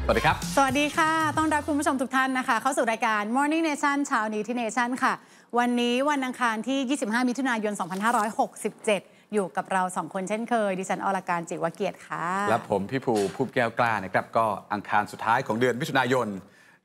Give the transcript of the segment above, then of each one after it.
สวัสดีครับสวัสดีค่ะต้อนรับคุณผู้ชมทุกท่านนะคะเข้าสู่รายการ Morning Nation เช้านี้ที่ Nation ค่ะวันนี้วันอังคารที่ 25 มิถุนายน 2567 อยู่กับเรา 2 คนเช่นเคยดิฉันอรการจิวเกียรติค่ะและผมพี่ภูภูแก้วกล้านะครับก็อังคารสุดท้ายของเดือนมิถุนายน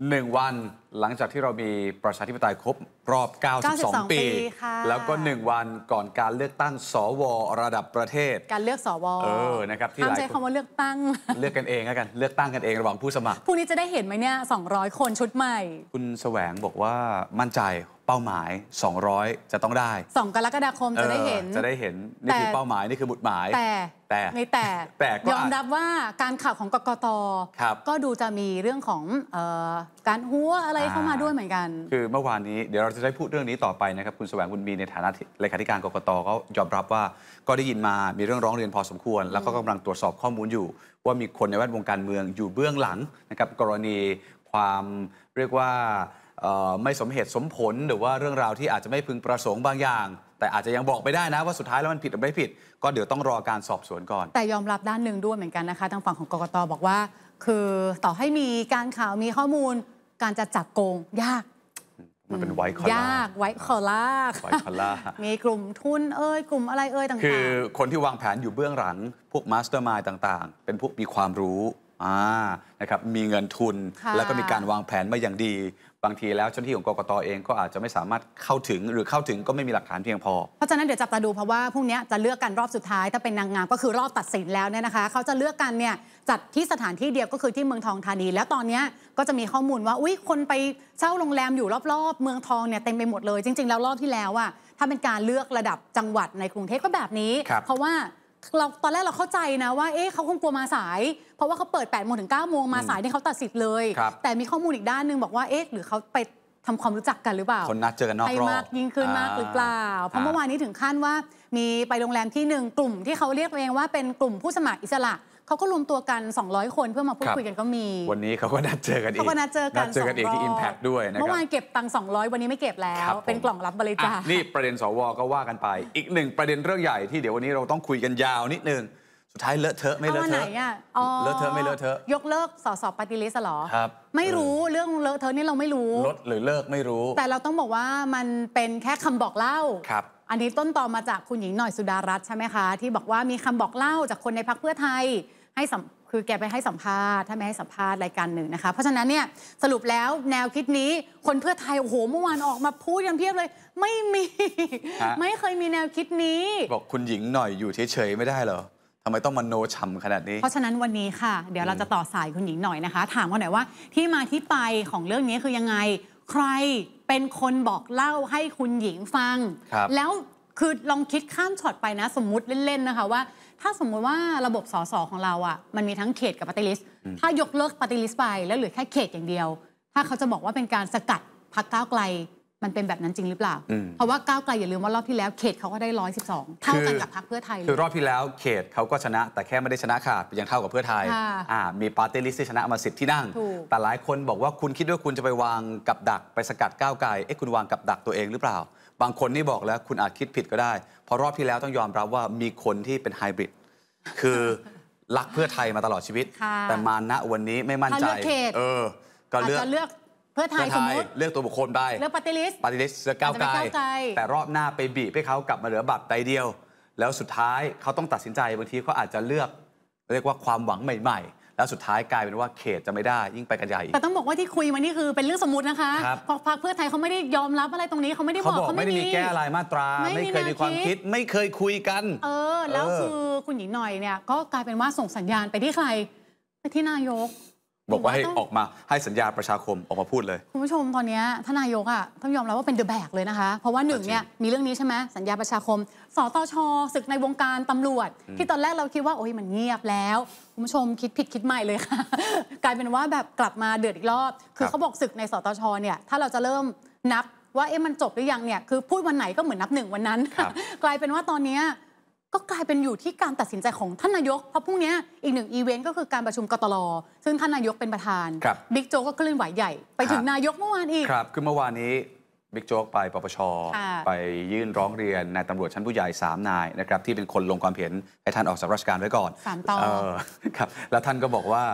1 วันหลังจากที่เรามีประชาธิปไตยครบรอบ 92 ปีแล้วก็1 วันก่อนการเลือกตั้งสวระดับประเทศการเลือกสวนะครับที่หลายคนใช้คำว่าเลือกตั้งเลือกกันเองแล้วกันเลือกตั้งกันเองระหว่างผู้สมัครพรุ่งนี้จะได้เห็นไหมเนี่ย200 คนชุดใหม่คุณแสวงบอกว่ามั่นใจเป้าหมาย200จะต้องได้ 2 กรกฎาคมจะได้เห็นนี่คือเป้าหมายนี่คือหมุดหมายแต่ยอมรับว่าการข่าวของกกต.ก็ดูจะมีเรื่องของการหัวอะไรเข้ามาด้วยเหมือนกันคือเมื่อวานนี้เดี๋ยวเราจะได้พูดเรื่องนี้ต่อไปนะครับคุณแสวงบุญมีในฐานะเลขาธิการกกต.ก็ยอมรับว่าก็ได้ยินมามีเรื่องร้องเรียนพอสมควรแล้วก็กำลังตรวจสอบข้อมูลอยู่ว่ามีคนในแวดวงการเมืองอยู่เบื้องหลังนะครับกรณีความเรียกว่าไม่สมเหตุสมผลหรือว่าเรื่องราวที่อาจจะไม่พึงประสงค์บางอย่างแต่อาจจะยังบอกไม่ได้นะว่าสุดท้ายแล้วมันผิดหรือไม่ผิดก็เดี๋ยวต้องรอการสอบสวนก่อนแต่ยอมรับด้านหนึ่งด้วยเหมือนกันนะคะทางฝั่งของกกต.บอกว่าคือต่อให้มีการข่าวมีข้อมูลการจะจับโกงยากมันเป็นไวท์คอล่ายากไวท์คอล่ามีกลุ่มทุนกลุ่มอะไรต่างๆคือคนที่วางแผนอยู่เบื้องหลังพวกมาสเตอร์มายด์ต่างๆเป็นพวกมีความรู้นะครับมีเงินทุนแล้วก็มีการวางแผนมาอย่างดีบางทีแล้วเจ้าหน้าที่ของกกต.เองก็อาจจะไม่สามารถเข้าถึงหรือเข้าถึงก็ไม่มีหลักฐานเพียงพอเพราะฉะนั้นเดี๋ยวจับตาดูเพราะว่าพรุ่งนี้จะเลือกกันรอบสุดท้ายถ้าเป็นนางงามก็คือรอบตัดสินแล้วเนี่ยนะคะเขาจะเลือกกันเนี่ยจัดที่สถานที่เดียวก็คือที่เมืองทองธานีแล้วตอนนี้ก็จะมีข้อมูลว่าคนไปเช่าโรงแรมอยู่รอบๆเมืองทองเนี่ยเต็มไปหมดเลยจริงๆแล้วรอบที่แล้วอะถ้าเป็นการเลือกระดับจังหวัดในกรุงเทพก็แบบนี้เพราะว่าเราตอนแรกเราเข้าใจนะว่าเขาคงกลัวมาสายเพราะว่าเขาเปิด8 โมงถึง 9 โมงมาสายที่เขาตัดสิทธิ์เลยแต่มีข้อมูลอีกด้านนึงบอกว่าหรือเขาไปทำความรู้จักกันหรือเปล่าคนนัดเจอกันนอกรอบให้มากยิ่งขึ้นมากหรือเปล่าเพราะเมื่อวานนี้ถึงขั้นว่ามีไปโรงแรมที่1กลุ่มที่เขาเรียกเองว่าเป็นกลุ่มผู้สมัครอิสระเขาก็รวมตัวกัน200 คนเพื่อมาพูดคุยกันก็มีวันนี้เขาก็นัดเจอกันอีกที่ Impact ด้วยนะครับเมื่อวานเก็บตังค์200วันนี้ไม่เก็บแล้วเป็นกล่องรับบริจาคนี่ประเด็นสวก็ว่ากันไปอีก1ประเด็นเรื่องใหญ่ที่เดี๋ยววันนี้เราต้องคุยกันยาวนิดนึงสุดท้ายเลอะเทอะไม่เลอะเทอะเลอะเทอะไม่เลอะเทอะยกเลิกสสปฏิริษีหรอครับไม่รู้เรื่องเลอะเทอะนี่เราไม่รู้ลดหรือเลิกไม่รู้แต่เราต้องบอกว่ามันเป็นแค่คำบอกเล่าอันนี้ต้นตอมาจากคุณหญิงหน่อยสุดารัตน์ใช่ไหมคะที่บอกว่ามีคำบอกเล่าจากคนในพรรคเพื่อไทยคือแกไปให้สัมภาษณ์ถ้าไม่ให้สัมภาษณ์รายการหนึ่งนะคะเพราะฉะนั้นเนี่ยสรุปแล้วแนวคิดนี้คนเพื่อไทยโอ้โหเมื่อวานออกมาพูดกันเพียบเลยไม่มีไม่เคยมีแนวคิดนี้บอกคุณหญิงหน่อยอยู่เฉยๆไม่ได้เหรอทำไมต้องมาโนฉ่ำขนาดนี้เพราะฉะนั้นวันนี้ค่ะเดี๋ยวเราจะต่อสายคุณหญิงหน่อยนะคะถามเขาหน่อยว่าที่มาที่ไปของเรื่องนี้คือยังไงใครเป็นคนบอกเล่าให้คุณหญิงฟังแล้วคือลองคิดข้ามช็อตไปนะสมมุติเล่นๆนะคะว่าถ้าสมมติว่าระบบสสของเราอ่ะมันมีทั้งเขตกับปฏิริษีถ้ายกเลิกปฏิริษีไปแล้วเหลือแค่เขตอย่างเดียวถ้าเขาจะบอกว่าเป็นการสกัดพรรคก้าวไกลมันเป็นแบบนั้นจริงหรือเปล่าเพราะว่าก้าวไกลอย่าลืมว่ารอบที่แล้วเขตเขาก็ได้112เท่ากันกับพรรคเพื่อไทยคือรอบที่แล้วเขตเขาก็ชนะแต่แค่ไม่ได้ชนะขาดยังเท่ากับเพื่อไทยมีปาร์ตี้ลิสต์ที่ชนะมา10 ที่นั่งแต่หลายคนบอกว่าคุณคิดว่าคุณจะไปวางกับดักไปสกัดก้าวไกลคุณวางกับดักตัวเองหรือเปล่าบางคนนี่บอกแล้วคุณอาจคิดผิดก็ได้เพราะรอบที่แล้วต้องยอมรับว่ามีคนที่เป็นไฮบริดคือรักเพื่อไทยมาตลอดชีวิตแต่มาณวันนี้ไม่มั่นใจก็เลือกเพื่อไทยสมมติเลือกตัวบุคคลไปเลือกปฏิริษีเลือกก้าวไกลแต่รอบหน้าไปบีบให้เขากลับมาเหลือบัตรใบเดียวแล้วสุดท้ายเขาต้องตัดสินใจบางทีเขาอาจจะเลือกเรียกว่าความหวังใหม่ๆแล้วสุดท้ายกลายเป็นว่าเขตจะไม่ได้ยิ่งไปกันใหญ่แต่ต้องบอกว่าที่คุยมานี่คือเป็นเรื่องสมมตินะคะเพราะพรรคเพื่อไทยเขาไม่ได้ยอมรับอะไรตรงนี้เขาไม่ได้บอกเขาไม่ได้มีแก้รายมาตราไม่เคยมีความคิดไม่เคยคุยกันแล้วคือคุณหญิงหน่อยเนี่ยก็กลายเป็นว่าส่งสัญญาณไปที่ใครไปที่นายกบอกว่าให้ออกมาให้สัญญาประชาคมออกมาพูดเลยคุณผู้ชมตอนนี้ท่านนายกต้องยอมรับว่าเป็นเดอะแบกเลยนะคะเพราะว่า1เนี่ยมีเรื่องนี้ใช่ไหมสัญญาประชาคมสตช.ศึกในวงการตำรวจที่ตอนแรกเราคิดว่าโอ้ยมันเงียบแล้วคุณผู้ชมคิดผิดคิดใหม่เลยค่ะกลายเป็นว่าแบบกลับมาเดือดอีกรอบคือเขาบอกศึกในสตช.เนี่ยถ้าเราจะเริ่มนับว่ามันจบหรือยังเนี่ยคือพูดวันไหนก็เหมือนนับ1วันนั้นกลายเป็นว่าตอนนี้ก็กลายเป็นอยู่ที่การตัดสินใจของท่านนายกเพราะพรุ่งนี้อีก1อีเวนต์ก็คือการประชุมกตล.ซึ่งท่านนายกเป็นประธานบิ๊กโจ๊กก็เคลื่อนไหวใหญ่ไปถึงนายกเมื่อวานอีกครับคือเมื่อวานนี้บิ๊กโจ๊กไปปปช.ไปยื่นร้องเรียนนายตำรวจชั้นผู้ใหญ่3 นายนะครับที่เป็นคนลงความเห็นให้ท่านออกจากราชการไว้ก่อน 3 ต่อครับแล้วท่านก็บอกว่า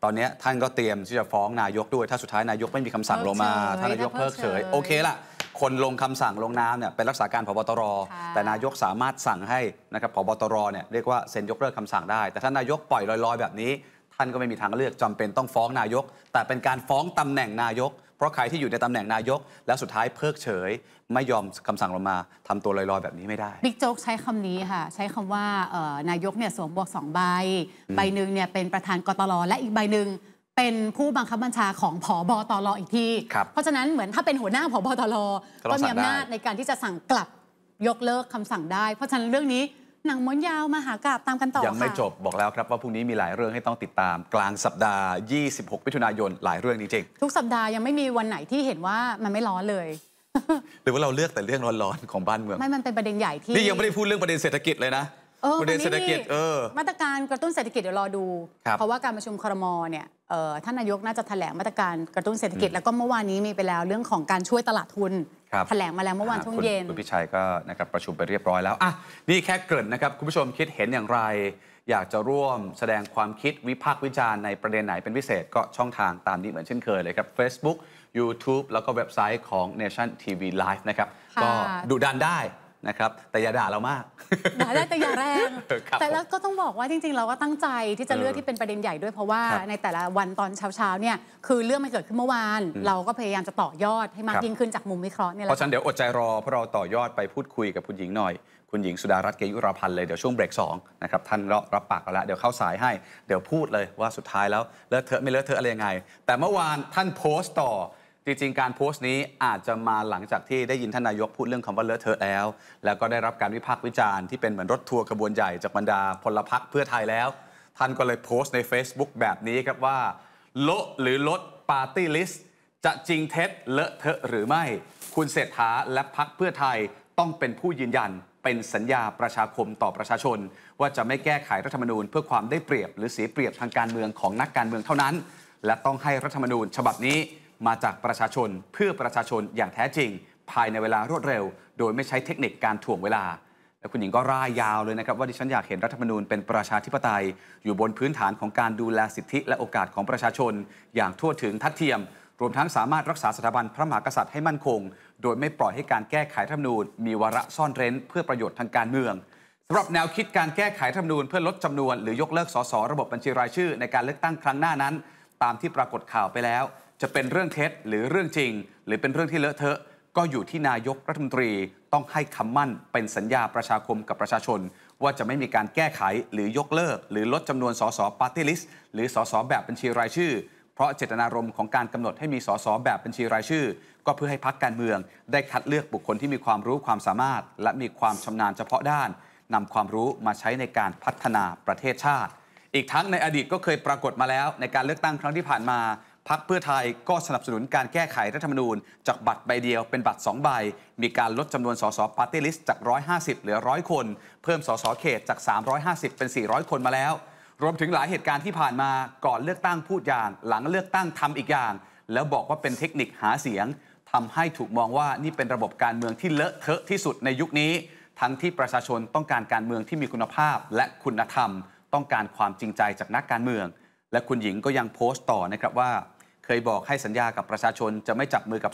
ตอนนี้ท่านก็เตรียมที่จะฟ้องนายกด้วยถ้าสุดท้ายนายกไม่มีคำสั่งลงมาถ้านายกเพิกเฉยโอเคละคนลงคำสั่งลงนามเนี่ยเป็นรักษาการผบ.ตร.แต่นายกสามารถสั่งให้นะครับผบ.ตร.เนี่ยเรียกว่าเซ็นยกเลิกคำสั่งได้แต่ถ้านายกปล่อยลอยๆแบบนี้ท่านก็ไม่มีทางเลือกจำเป็นต้องฟ้องนายกแต่เป็นการฟ้องตำแหน่งนายกเพราะใครที่อยู่ในตำแหน่งนายกแล้วสุดท้ายเพิกเฉยไม่ยอมคำสั่งลงมาทำตัวลอยๆแบบนี้ไม่ได้บิ๊กโจ๊กใช้คำนี้ค่ะใช้คำว่านายกเนี่ยสวมหมวก2 ใบใบหนึ่งเนี่ยเป็นประธานกตรและอีกใบหนึ่งเป็นผู้บังคับบัญชาของผบ.ตร.อีกทีเพราะฉะนั้นเหมือนถ้าเป็นหัวหน้าผบ.ตร.ก็มีอำนาจในการที่จะสั่งกลับยกเลิกคำสั่งได้เพราะฉะนั้นเรื่องนี้หนังม้วนยาวมาหากาพย์ตามกันต่อยังไม่จบบอกแล้วครับว่าพรุ่งนี้มีหลายเรื่องให้ต้องติดตามกลางสัปดาห์ 26 มิถุนายนหลายเรื่องจริงๆทุกสัปดาห์ยังไม่มีวันไหนที่เห็นว่ามันไม่ร้อนเลยหรือว่าเราเลือกแต่เรื่องร้อนๆของบ้านเมืองไม่มันเป็นประเด็นใหญ่ที่นี่ยังไม่ได้พูดเรื่องประเด็นเศรษฐกิจเลยนะประเด็นเศรษฐกิจมาตรการกระตุ้นเศรษฐกิจเดี๋ยวรอดูเพราะว่าการประชุมครม.เนี่ยท่านนายกน่าจะแถลงมาตรการกระตุ้นเศรษฐกิจแล้วก็เมื่อวานนี้มีไปแล้วเรื่องของการช่วยตลาดทุนแถลงมาแล้วเมื่อวานช่วงเย็นคุณพิชัยก็นะครับประชุมไปเรียบร้อยแล้วนี่แค่เกริ่นนะครับคุณผู้ชมคิดเห็นอย่างไรอยากจะร่วมแสดงความคิดวิพากษ์วิจารณ์ในประเด็นไหนเป็นพิเศษก็ช่องทางตามนี้เหมือนเช่นเคยเลยครับ Facebook YouTube แล้วก็เว็บไซต์ของ Nation TV Live นะครับก็ดุดันได้นะครับแต่อย่าด่าเรามากด่าได้แต่อย่าแรงแต่แล้วก็ต้องบอกว่าจริงๆเราก็ตั้งใจที่จะเลือกที่เป็นประเด็นใหญ่ด้วยเพราะว่าในแต่ละวันตอนเช้าๆเนี่ยคือเรื่องมันเกิดขึ้นเมื่อวานเราก็พยายามจะต่อยอดให้มากยิ่งขึ้นจากมุมวิเคราะห์เนี่ยแหละเพราะฉะนั้นเดี๋ยวอดใจรอเพราะเราต่อยอดไปพูดคุยกับคุณหญิงหน่อยคุณหญิงสุดารัตน์ เกยุราพันธ์เลยเดี๋ยวช่วงเบรก2นะครับท่านรับปากแล้วเดี๋ยวเข้าสายให้เดี๋ยวพูดเลยว่าสุดท้ายแล้วเลอะเทอะไม่เลอะเทอะอะไรยังไงแต่เมื่อวานท่านโพสต์ต่อจริงๆการโพสต์นี้อาจจะมาหลังจากที่ได้ยินท่านนายกพูดเรื่องคำว่าเลอะเทอะแล้วก็ได้รับการวิพากษ์วิจารณ์ที่เป็นเหมือนรถทัวร์ขบวนใหญ่จากบรรดาพลพรรคเพื่อไทยแล้วท่านก็เลยโพสต์ใน Facebook แบบนี้ครับว่าโละหรือลดปาร์ตี้ลิสต์จะจริงเท็จเลอะเทอะหรือไม่คุณเศรษฐาและพรรคเพื่อไทยต้องเป็นผู้ยืนยันเป็นสัญญาประชาคมต่อประชาชนว่าจะไม่แก้ไขรัฐธรรมนูญเพื่อความได้เปรียบหรือเสียเปรียบทางการเมืองของนักการเมืองเท่านั้นและต้องให้รัฐธรรมนูญฉบับนี้มาจากประชาชนเพื่อประชาชนอย่างแท้จริงภายในเวลารวดเร็วโดยไม่ใช้เทคนิคการถ่วงเวลาและคุณหญิงก็ร่ายยาวเลยนะครับว่าดิฉันอยากเห็นรัฐธรรมนูญเป็นประชาธิปไตยอยู่บนพื้นฐานของการดูแลสิทธิและโอกาสของประชาชนอย่างทั่วถึงทัดเทียมรวมทั้งสามารถรักษาสถาบันพระมหากษัตริย์ให้มั่นคงโดยไม่ปล่อยให้การแก้ไขรัฐธรรมนูญมีวาระซ่อนเร้นเพื่อประโยชน์ทางการเมืองสำหรับแนวคิดการแก้ไขรัฐธรรมนูญเพื่อลดจำนวนหรือยกเลิกสสระบบบัญชีรายชื่อในการเลือกตั้งครั้งหน้านั้นตามที่ปรากฏข่าวไปแล้วจะเป็นเรื่องเท็จหรือเรื่องจริงหรือเป็นเรื่องที่เลอะเทอะก็อยู่ที่นายกรัฐมนตรีต้องให้คำมั่นเป็นสัญญาประชาคมกับประชาชนว่าจะไม่มีการแก้ไขหรือยกเลิกหรือลดจำนวนสสปาร์ตี้ลิสต์หรือสสแบบบัญชีรายชื่อเพราะเจตนารมณ์ของการกำหนดให้มีสสแบบบัญชีรายชื่อก็เพื่อให้พรรคการเมืองได้คัดเลือกบุคคลที่มีความรู้ความสามารถและมีความชำนาญเฉพาะด้านนำความรู้มาใช้ในการพัฒนาประเทศชาติอีกทั้งในอดีตก็เคยปรากฏมาแล้วในการเลือกตั้งครั้งที่ผ่านมาพรรคเพื่อไทยก็สนับสนุนการแก้ไขรัฐธรรมนูญจากบัตรใบเดียวเป็นบัตร2ใบมีการลดจำนวนสสปาร์ตี้ลิสต์จาก150เหลือ100คนเพิ่มสสเขตจาก350เป็น400คนมาแล้วรวมถึงหลายเหตุการณ์ที่ผ่านมาก่อนเลือกตั้งพูดอย่างหลังเลือกตั้งทำอีกอย่างแล้วบอกว่าเป็นเทคนิคหาเสียงทำให้ถูกมองว่านี่เป็นระบบการเมืองที่เลอะเทอะที่สุดในยุคนี้ทั้งที่ประชาชนต้องการการเมืองที่มีคุณภาพและคุณธรรมต้องการความจริงใจจากนักการเมืองและคุณหญิงก็ยังโพสต์ต่อนะครับว่าเคยบอกให้สัญญากับประชาชนจะไม่จับมือกับ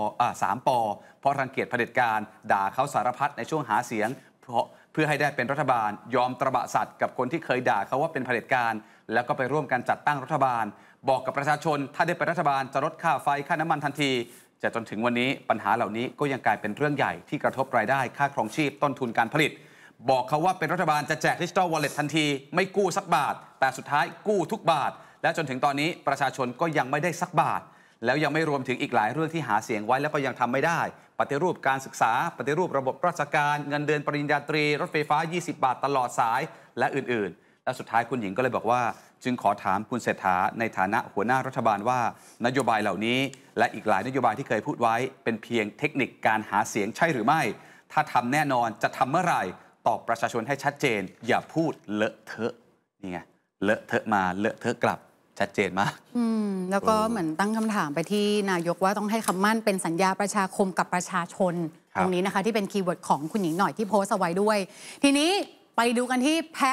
3 ป.เพราะรังเกียจเผด็จการด่าเขาสารพัดในช่วงหาเสียงเพื่อให้ได้เป็นรัฐบาลยอมตระบะสัตว์กับคนที่เคยด่าเขาว่าเป็นเผด็จการแล้วก็ไปร่วมกันจัดตั้งรัฐบาลบอกกับประชาชนถ้าได้เป็นรัฐบาลจะลดค่าไฟค่าน้ำมันทันทีแต่จนถึงวันนี้ปัญหาเหล่านี้ก็ยังกลายเป็นเรื่องใหญ่ที่กระทบรายได้ค่าครองชีพต้นทุนการผลิตบอกเขาว่าเป็นรัฐบาลจะแจกดิจิทัลวอลเล็ตทันทีไม่กู้สักบาทแต่สุดท้ายกู้ทุกบาทและจนถึงตอนนี้ประชาชนก็ยังไม่ได้สักบาทแล้วยังไม่รวมถึงอีกหลายเรื่องที่หาเสียงไว้แล้วก็ยังทำไม่ได้ปฏิรูปการศึกษาปฏิรูประบบราชการเงินเดือนปริญญาตรีรถไฟฟ้า20 บาทตลอดสายและอื่นๆและสุดท้ายคุณหญิงก็เลยบอกว่าจึงขอถามคุณเศรษฐาในฐานะหัวหน้ารัฐบาลว่านโยบายเหล่านี้และอีกหลายนโยบายที่เคยพูดไว้เป็นเพียงเทคนิคการหาเสียงใช่หรือไม่ถ้าทำแน่นอนจะทำเมื่อไหร่ตอบประชาชนให้ชัดเจนอย่าพูดเลอะเทอะนี่ไงเลอะเทอะมาเลอะเทอะกลับชัดเจนมากแล้วก็เหมือนตั้งคำถามไปที่นายกว่าต้องให้คำมั่นเป็นสัญญาประชาคมกับประชาชนตรงนี้นะคะที่เป็นคีย์เวิร์ดของคุณหญิงหน่อยที่โพสต์เอาไว้ด้วยทีนี้ไปดูกันที่แพ็ค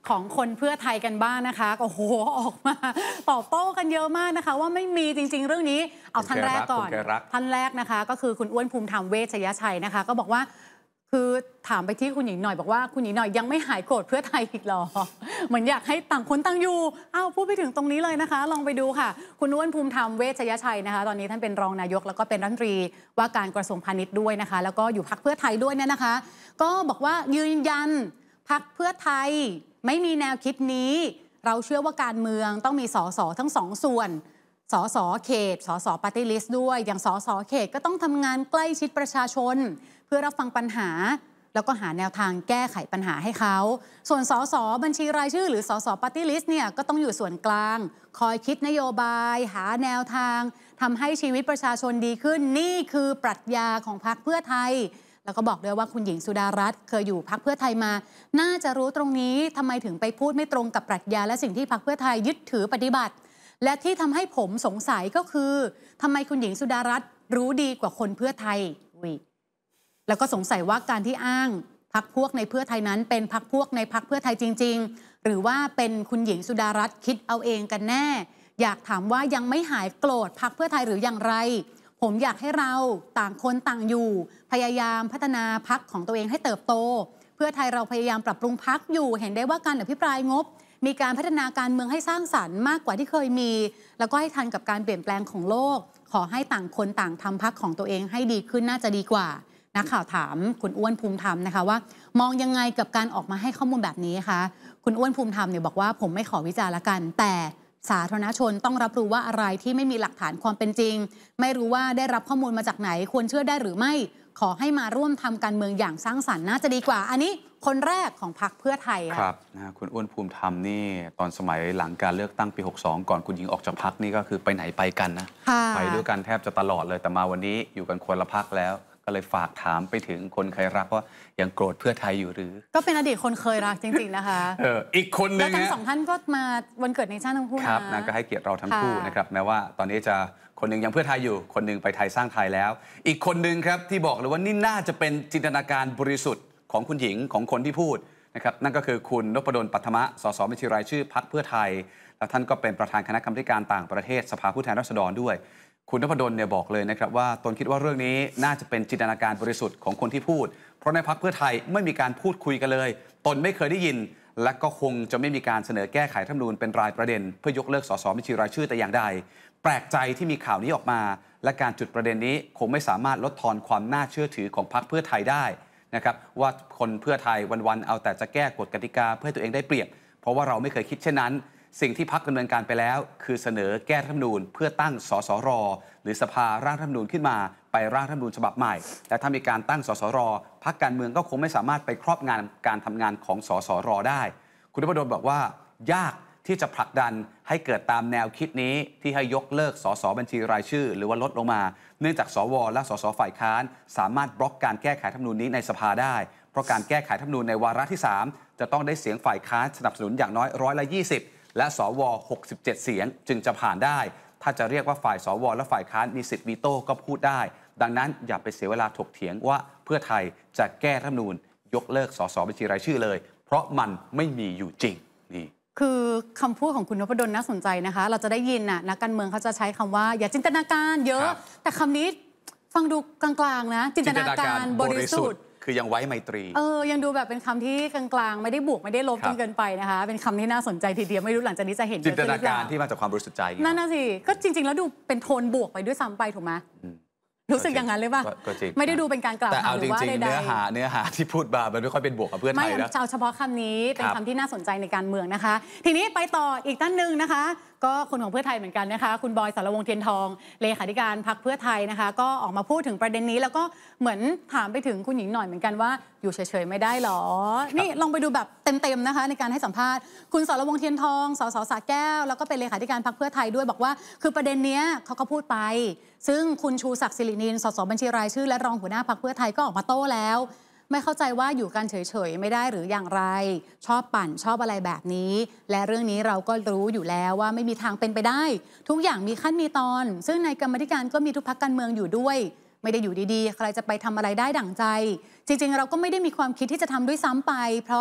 ของคนเพื่อไทยกันบ้างนะคะโอ้โหออกมาตอบโต้กันเยอะมากนะคะว่าไม่มีจริงๆเรื่องนี้เอาท่านแรกก่อนท่านแรกนะคะก็คือคุณอ้วนภูมิธรรมเวชยชัยนะคะก็บอกว่าคือถามไปที่คุณหญิงหน่อยบอกว่าคุณหญิงหน่อยยังไม่หายโกรธเพื่อไทยอีกหรอเหมือนอยากให้ต่างคนต่างอยู่พูดไปถึงตรงนี้เลยนะคะลองไปดูค่ะคุณอ้วนภูมิธรรมเวชยชัยนะคะตอนนี้ท่านเป็นรองนายกแล้วก็เป็นรัฐมนตรีว่าการกระทรวงพาณิชย์ด้วยนะคะแล้วก็อยู่พรรคเพื่อไทยด้วยเนี่ยนะคะก็บอกว่ายืนยันพรรคเพื่อไทยไม่มีแนวคิดนี้เราเชื่อว่าการเมืองต้องมีสสทั้งสองส่วนสสเขตสสปาร์ตี้ลิสต์ด้วยอย่างสสเขตก็ต้องทำงานใกล้ชิดประชาชนเพื่อรับฟังปัญหาแล้วก็หาแนวทางแก้ไขปัญหาให้เขาส่วนสสบัญชีรายชื่อหรือสสปาร์ตี้ลิสต์เนี่ยก็ต้องอยู่ส่วนกลางคอยคิดนโยบายหาแนวทางทำให้ชีวิตประชาชนดีขึ้นนี่คือปรัชญาของพรรคเพื่อไทยแล้วก็บอกด้วยว่าคุณหญิงสุดารัตน์เคยอยู่พรรคเพื่อไทยมาน่าจะรู้ตรงนี้ทำไมถึงไปพูดไม่ตรงกับปรัชญาและสิ่งที่พรรคเพื่อไทยยึดถือปฏิบัติและที่ทำให้ผมสงสัยก็คือทำไมคุณหญิงสุดารัตน์รู้ดีกว่าคนเพื่อไทยแล้วก็สงสัยว่าการที่อ้างพรรคพวกในเพื่อไทยนั้นเป็นพรรคพวกในพรรคเพื่อไทยจริงๆหรือว่าเป็นคุณหญิงสุดารัตน์คิดเอาเองกันแน่อยากถามว่ายังไม่หายโกรธพรรคเพื่อไทยหรืออย่างไรผมอยากให้เราต่างคนต่างอยู่พยายามพัฒนาพรรคของตัวเองให้เติบโตเพื่อไทยเราพยายามปรับปรุงพรรคอยู่เห็นได้ว่าการอภิปรายงบมีการพัฒนาการเมืองให้สร้างสรรค์มากกว่าที่เคยมีแล้วก็ให้ทันกับการเปลี่ยนแปลงของโลกขอให้ต่างคนต่างทำพรรคของตัวเองให้ดีขึ้นน่าจะดีกว่านักข่าวถามคุณอ้วนภูมิธรรมนะคะว่ามองยังไงกับการออกมาให้ข้อมูลแบบนี้คะคุณอ้วนภูมิธรรมเนี่ยบอกว่าผมไม่ขอวิจารณ์ละกันแต่สาธารณชนต้องรับรู้ว่าอะไรที่ไม่มีหลักฐานความเป็นจริงไม่รู้ว่าได้รับข้อมูลมาจากไหนควรเชื่อได้หรือไม่ขอให้มาร่วมทำการเมืองอย่างสร้างสรรค์น่าจะดีกว่าอันนี้คนแรกของพรรคเพื่อไทยครับนะคุณอ้วนภูมิธรรมนี่ตอนสมัยหลังการเลือกตั้งปี 62 ก่อนคุณหญิงออกจากพรรคนี่ก็คือไปไหนไปกันนะไปด้วยกันแทบจะตลอดเลยแต่มาวันนี้อยู่กันคนละพรรคแล้วก็เลยฝากถามไปถึงคนเคยรักว่ายังโกรธเพื่อไทยอยู่หรือก็เป็นอดีตคนเคยรักจริงๆนะคะอีกคนนึงแล้วทั้งสองท่านก็มาวันเกิดในชาติทั้งคู่ครับนะก็ให้เกียรติเราทั้งคู่นะครับแม้ว่าตอนนี้จะคนหนึ่งยังเพื่อไทยอยู่คนหนึ่งไปไทยสร้างไทยแล้วอีกคนหนึ่งครับที่บอกเลยว่านี่น่าจะเป็นจินตนาการบริสุทธิ์ของคุณหญิงของคนที่พูดนะครับนั่นก็คือคุณนพดลปัทมะสสบัญชีรายชื่อพรรคเพื่อไทยและท่านก็เป็นประธานคณะกรรมการต่างประเทศสภาผู้แทนราษฎรด้วยคุณนพดลเนี่ยบอกเลยนะครับว่าตนคิดว่าเรื่องนี้น่าจะเป็นจินตนาการบริสุทธิ์ของคนที่พูดเพราะในพรรคเพื่อไทยไม่มีการพูดคุยกันเลยตนไม่เคยได้ยินและก็คงจะไม่มีการเสนอแก้ไขรัฐธรรมนูญเป็นรายประเด็นเพื่อยกเลิกสสบัญชีรายชื่อแต่อย่างใดแปลกใจที่มีข่าวนี้ออกมาและการจุดประเด็นนี้คงไม่สามารถลดทอนความน่าเชื่อถือของพรรคเพื่อไทยได้นะครับว่าคนเพื่อไทยวันๆเอาแต่จะแก้กฎกติกาเพื่อให้ตัวเองได้เปรียบเพราะว่าเราไม่เคยคิดเช่นนั้นสิ่งที่พรรคดำเนินการไปแล้วคือเสนอแก้รัฐธรรมนูญเพื่อตั้งสสรหรือสภาร่างรัฐธรรมนูญขึ้นมาไปร่างรัฐธรรมนูญฉบับใหม่และถ้ามีการตั้งสสรพรรคการเมืองก็คงไม่สามารถไปครอบงำการทำงานของสสรได้คุณนพดลบอกว่ายากที่จะผลักดันให้เกิดตามแนวคิดนี้ที่ให้ยกเลิกสสบัญชีรายชื่อหรือว่าลดลงมาเนื่องจากสวและสสฝ่ายค้านสามารถบล็อกการแก้ไขรัฐธรรมนูญนี้ในสภาได้เพราะการแก้ไขรัฐธรรมนูญในวาระที่3จะต้องได้เสียงฝ่ายค้านสนับสนุนอย่างน้อย120และสว67เสียงจึงจะผ่านได้ถ้าจะเรียกว่าฝ่ายสวและฝ่ายค้านมีสิทธิ์วีโต้ก็พูดได้ดังนั้นอย่าไปเสียเวลาถกเถียงว่าเพื่อไทยจะแก้รัฐธรรมนูญยกเลิกสสบัญชีรายชื่อเลยเพราะมันไม่มีอยู่จริงนี่คือคำพูดของคุณนพดลน่าสนใจนะคะเราจะได้ยินนักการเมืองเขาจะใช้คำว่าอย่าจินตนาการเยอะแต่คำนี้ฟังดูกลางๆนะจินตนาการบริสุทธิ์คือยังไว้ไมตรียังดูแบบเป็นคำที่กลางๆไม่ได้บวกไม่ได้ลบจนเกินไปนะคะเป็นคำที่น่าสนใจทีเดียวไม่รู้หลังจากนี้จะเห็นจินตนาการที่มาจากความบริสุทธิ์ใจนั่นน่ะสิก็จริงๆแล้วดูเป็นโทนบวกไปด้วยซ้ำไปถูกไหมรู้สึกอย่างนั้นเลยป่ะไม่ได้ดูเป็นการกล่าวหาหรือว่าใดๆเนื้อหาที่พูดมามันไม่ค่อยเป็นบวกกับเพื่อนไทยนะเอาเฉพาะคำนี้เป็นคำที่น่าสนใจในการเมืองนะคะทีนี้ไปต่ออีกท่านหนึ่งนะคะก็คนของเพื่อไทยเหมือนกันนะคะคุณบอยสรวงศ์เทียนทองเลขาธิการพรรคเพื่อไทยนะคะก็ออกมาพูดถึงประเด็นนี้แล้วก็เหมือนถามไปถึงคุณหญิงหน่อยเหมือนกันว่าอยู่เฉยๆไม่ได้หรอนี่ลองไปดูแบบเต็มๆนะคะในการให้สัมภาษณ์คุณสรวงศ์เทียนทองสสสระแก้วแล้วก็เป็นเลขาธิการพรรคเพื่อไทยด้วยบอกว่าคือประเด็นนี้เขาก็พูดไปซึ่งคุณชูศักดิ์สิรินินสสบัญชีรายชื่อและรองหัวหน้าพรรคเพื่อไทยก็ออกมาโต้แล้วไม่เข้าใจว่าอยู่กันเฉยๆไม่ได้หรืออย่างไรชอบปั่นชอบอะไรแบบนี้และเรื่องนี้เราก็รู้อยู่แล้วว่าไม่มีทางเป็นไปได้ทุกอย่างมีขั้นมีตอนซึ่งในกรรมาธิการก็มีทุกพรรคการเมืองอยู่ด้วยไม่ได้อยู่ดีๆใครจะไปทำอะไรได้ดั่งใจจริงๆเราก็ไม่ได้มีความคิดที่จะทำด้วยซ้ำไปเพราะ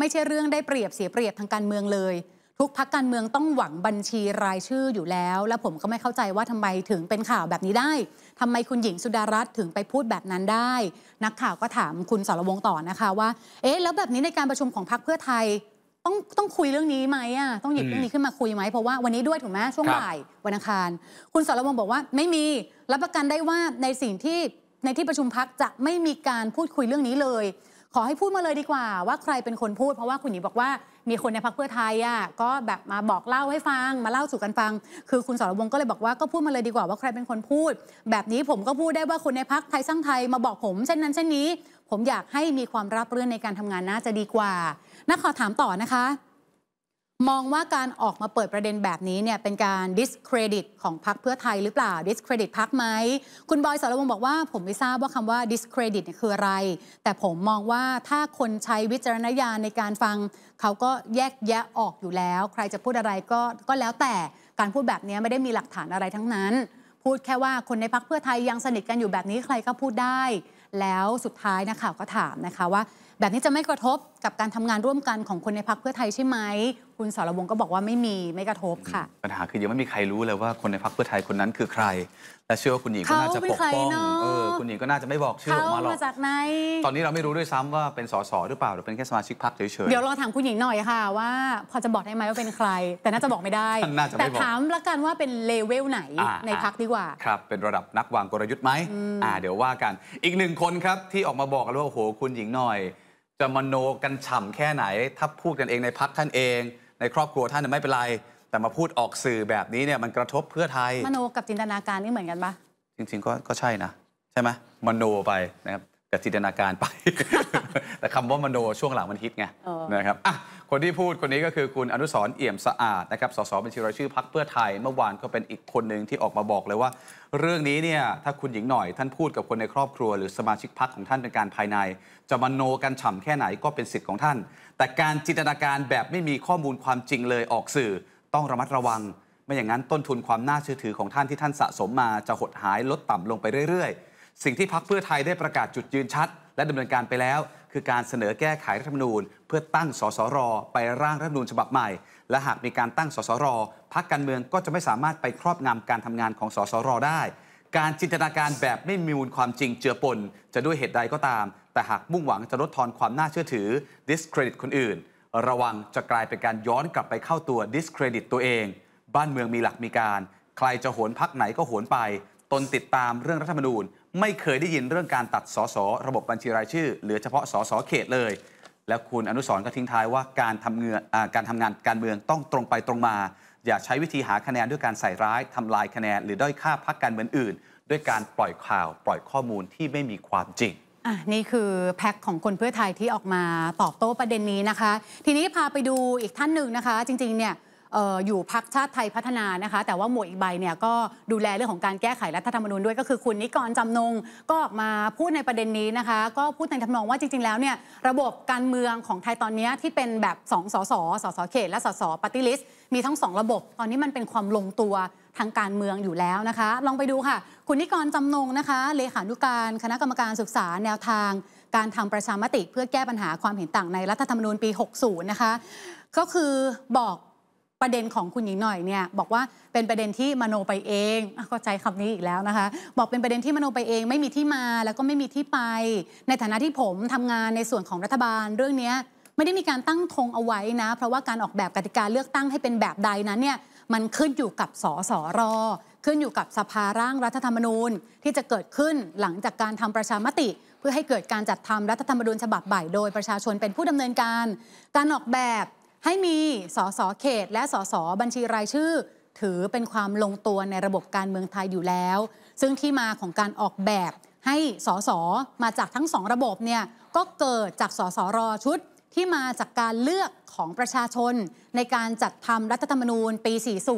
ไม่ใช่เรื่องได้เปรียบเสียเปรียบทางการเมืองเลยทุกพรรคการเมืองต้องหวังบัญชีรายชื่ออยู่แล้วและผมก็ไม่เข้าใจว่าทำไมถึงเป็นข่าวแบบนี้ได้ทำไมคุณหญิงสุดารัตน์ถึงไปพูดแบบนั้นได้นักข่าวก็ถามคุณสรวงศ์ต่อนะคะว่าแล้วแบบนี้ในการประชุมของพรรคเพื่อไทยต้องคุยเรื่องนี้ไหมต้องหยิบเรื่องนี้ขึ้นมาคุยไหมเพราะว่าวันนี้ด้วยถูกไหมช่วงบ่ายวันอังคารคุณสรวงศ์บอกว่าไม่มีรับประกันได้ว่าในที่ประชุมพรรคจะไม่มีการพูดคุยเรื่องนี้เลยขอให้พูดมาเลยดีกว่าว่าใครเป็นคนพูดเพราะว่าคุณหญิงบอกว่ามีคนในพรรคเพื่อไทยก็แบบมาบอกเล่าให้ฟังมาเล่าสู่กันฟังคือคุณสรวงศ์ก็เลยบอกว่าก็พูดมาเลยดีกว่าว่าใครเป็นคนพูดแบบนี้ผมก็พูดได้ว่าคนในพรรคไทยสร้างไทยมาบอกผมเช่นนั้นเช่นนี้ผมอยากให้มีความราบรื่นในการทำงานน่าจะดีกว่านักข่าวถามต่อนะคะมองว่าการออกมาเปิดประเด็นแบบนี้เนี่ยเป็นการ discredit ของพรรคเพื่อไทยหรือเปล่า discredit พรรคไหมคุณบอยสรวงศ์บอกว่าผมไม่ทราบว่าคำว่า discredit เนี่ยคืออะไรแต่ผมมองว่าถ้าคนใช้วิจารณญาณในการฟังเขาก็แยกแยะออกอยู่แล้วใครจะพูดอะไรก็แล้วแต่การพูดแบบนี้ไม่ได้มีหลักฐานอะไรทั้งนั้นพูดแค่ว่าคนในพรรคเพื่อไทยยังสนิทกันอยู่แบบนี้ใครก็พูดได้แล้วสุดท้ายนักข่าวก็ถามนะคะว่าแบบนี้จะไม่กระทบกับการทำงานร่วมกันของคนในพรรคเพื่อไทยใช่ไหมคุณสรวงศ์ก็บอกว่าไม่กระทบค่ะปัญหาคือยังไม่มีใครรู้เลยว่าคนในพรรคเพื่อไทยคนนั้นคือใครและเชื่อว่าคุณหญิงก็น่าจะปกป้องคุณหญิงก็น่าจะไม่บอกชื่อออกมาหรอกตอนนี้เราไม่รู้ด้วยซ้ำว่าเป็นสสหรือเปล่าหรือเป็นแค่สมาชิกพรรคเฉยๆเดี๋ยวเราถามคุณหญิงหน่อยค่ะว่าพอจะบอกได้ไหมว่าเป็นใครแต่น่าจะบอกไม่ได้แต่ถามละกันว่าเป็นเลเวลไหนในพรรคดีกว่าครับเป็นระดับนักวางกลยุทธ์ไหมเดี๋ยวว่ากันอีกหนึ่งคนครับที่ออกมาบอกกันว่าโอ้โหคุณหญิงหน่อยจะมโนกันฉ่ำแค่ไหนถ้าพูดกันเองในพรรคท่านเองในครอบครัวท่านไม่เป็นไรแต่มาพูดออกสื่อแบบนี้เนี่ยมันกระทบเพื่อไทยมโนกับจินตนาการนี่เหมือนกันปะจริงๆก็ใช่นะใช่ไหมมโนไปนะครับกับจินตนาการไป แต่คำว่ามโนช่วงหลังมันฮิตไงนะครับคนที่พูดคนนี้ก็คือคุณอนุสรณ์เอี่ยมสะอาดนะครับสสบัญชีรายชื่อพรรคเพื่อไทยเมื่อวานก็เป็นอีกคนหนึ่งที่ออกมาบอกเลยว่าเรื่องนี้เนี่ยถ้าคุณหญิงหน่อยท่านพูดกับคนในครอบครัวหรือสมาชิกพรรคของท่านเป็นการภายในจะมโนกันฉ่ำแค่ไหนก็เป็นสิทธิ์ของท่านแต่การจินตนาการแบบไม่มีข้อมูลความจริงเลยออกสื่อต้องระมัดระวังไม่อย่างนั้นต้นทุนความน่าเชื่อถือของท่านที่ท่านสะสมมาจะหดหายลดต่ำลงไปเรื่อยๆสิ่งที่พรรคเพื่อไทยได้ประกาศจุดยืนชัดและดำเนินการไปแล้วคือการเสนอแก้ไขรัฐธรรมนูญเพื่อตั้งสสรไปร่างรัฐธรรมนูญฉบับใหม่และหากมีการตั้งสสรพรรคการเมืองก็จะไม่สามารถไปครอบงำการทำงานของสสรได้การจินตนาการแบบไม่มีมูลความจริงเจือปนจะด้วยเหตุใดก็ตามแต่หากมุ่งหวังจะลดทอนความน่าเชื่อถือ discredit คนอื่นระวังจะกลายเป็นการย้อนกลับไปเข้าตัว discredit ตัวเองบ้านเมืองมีหลักมีการใครจะโหนพรรคไหนก็โหนไปตนติดตามเรื่องรัฐธรรมนูญไม่เคยได้ยินเรื่องการตัดสสระบบบัญชีรายชื่อเหลือเฉพาะสสเขตเลยแล้วคุณอนุสรณ์ก็ทิ้งท้ายว่าการทำงานการเมืองต้องตรงไปตรงมาอย่าใช้วิธีหาคะแนนด้วยการใส่ร้ายทำลายคะแนนหรือด้อยค่าพรรคการเมืองอื่นด้วยการปล่อยข่าวปล่อยข้อมูลที่ไม่มีความจริงนี่คือแพ็คของคนเพื่อไทยที่ออกมาตอบโต้ประเด็นนี้นะคะทีนี้พาไปดูอีกท่านหนึ่งนะคะจริงๆเนี่ยอยู่พรรคชาติไทยพัฒนานะคะแต่ว่าหมวดอีกใบเนี่ยก็ดูแลเรื่องของการแก้ไขรัฐธรรมนูญด้วยก็คือคุณนิกรจำนงก็ออกมาพูดในประเด็นนี้นะคะก็พูดในทำนองว่าจริงๆแล้วเนี่ยระบบการเมืองของไทยตอนนี้ที่เป็นแบบ2 สสเขตและสสปาร์ตี้ลิสต์มีทั้ง2ระบบตอนนี้มันเป็นความลงตัวทางการเมืองอยู่แล้วนะคะลองไปดูค่ะคุณนิกรจำนงนะคะเลขานุการคณะกรรมการศึกษาแนวทางการทำประชามติเพื่อแก้ปัญหาความเห็นต่างในรัฐธรรมนูญปี 60 นะคะก็คือบอกประเด็นของคุณหญิงหน่อยเนี่ยบอกว่าเป็นประเด็นที่มโนไปเองก็ใจคำนี้อีกแล้วนะคะบอกเป็นประเด็นที่มโนไปเองไม่มีที่มาแล้วก็ไม่มีที่ไปในฐานะที่ผมทำงานในส่วนของรัฐบาลเรื่องนี้ไม่ได้มีการตั้งธงเอาไว้นะเพราะว่าการออกแบบกติกาเลือกตั้งให้เป็นแบบใดนั้นเนี่ยมันขึ้นอยู่กับสสรขึ้นอยู่กับสภาร่างรัฐธรรมนูญที่จะเกิดขึ้นหลังจากการทำประชามติเพื่อให้เกิดการจัดทำรัฐธรรมนูญฉบับใหม่โดยประชาชนเป็นผู้ดำเนินการออกแบบให้มีสสเขตและสสบัญชีรายชื่อถือเป็นความลงตัวในระบบการเมืองไทยอยู่แล้วซึ่งที่มาของการออกแบบให้สสมาจากทั้ง2ระบบเนี่ยก็เกิดจากสสรชุดที่มาจากการเลือกของประชาชนในการจัดทำรัฐธรรมนูญปี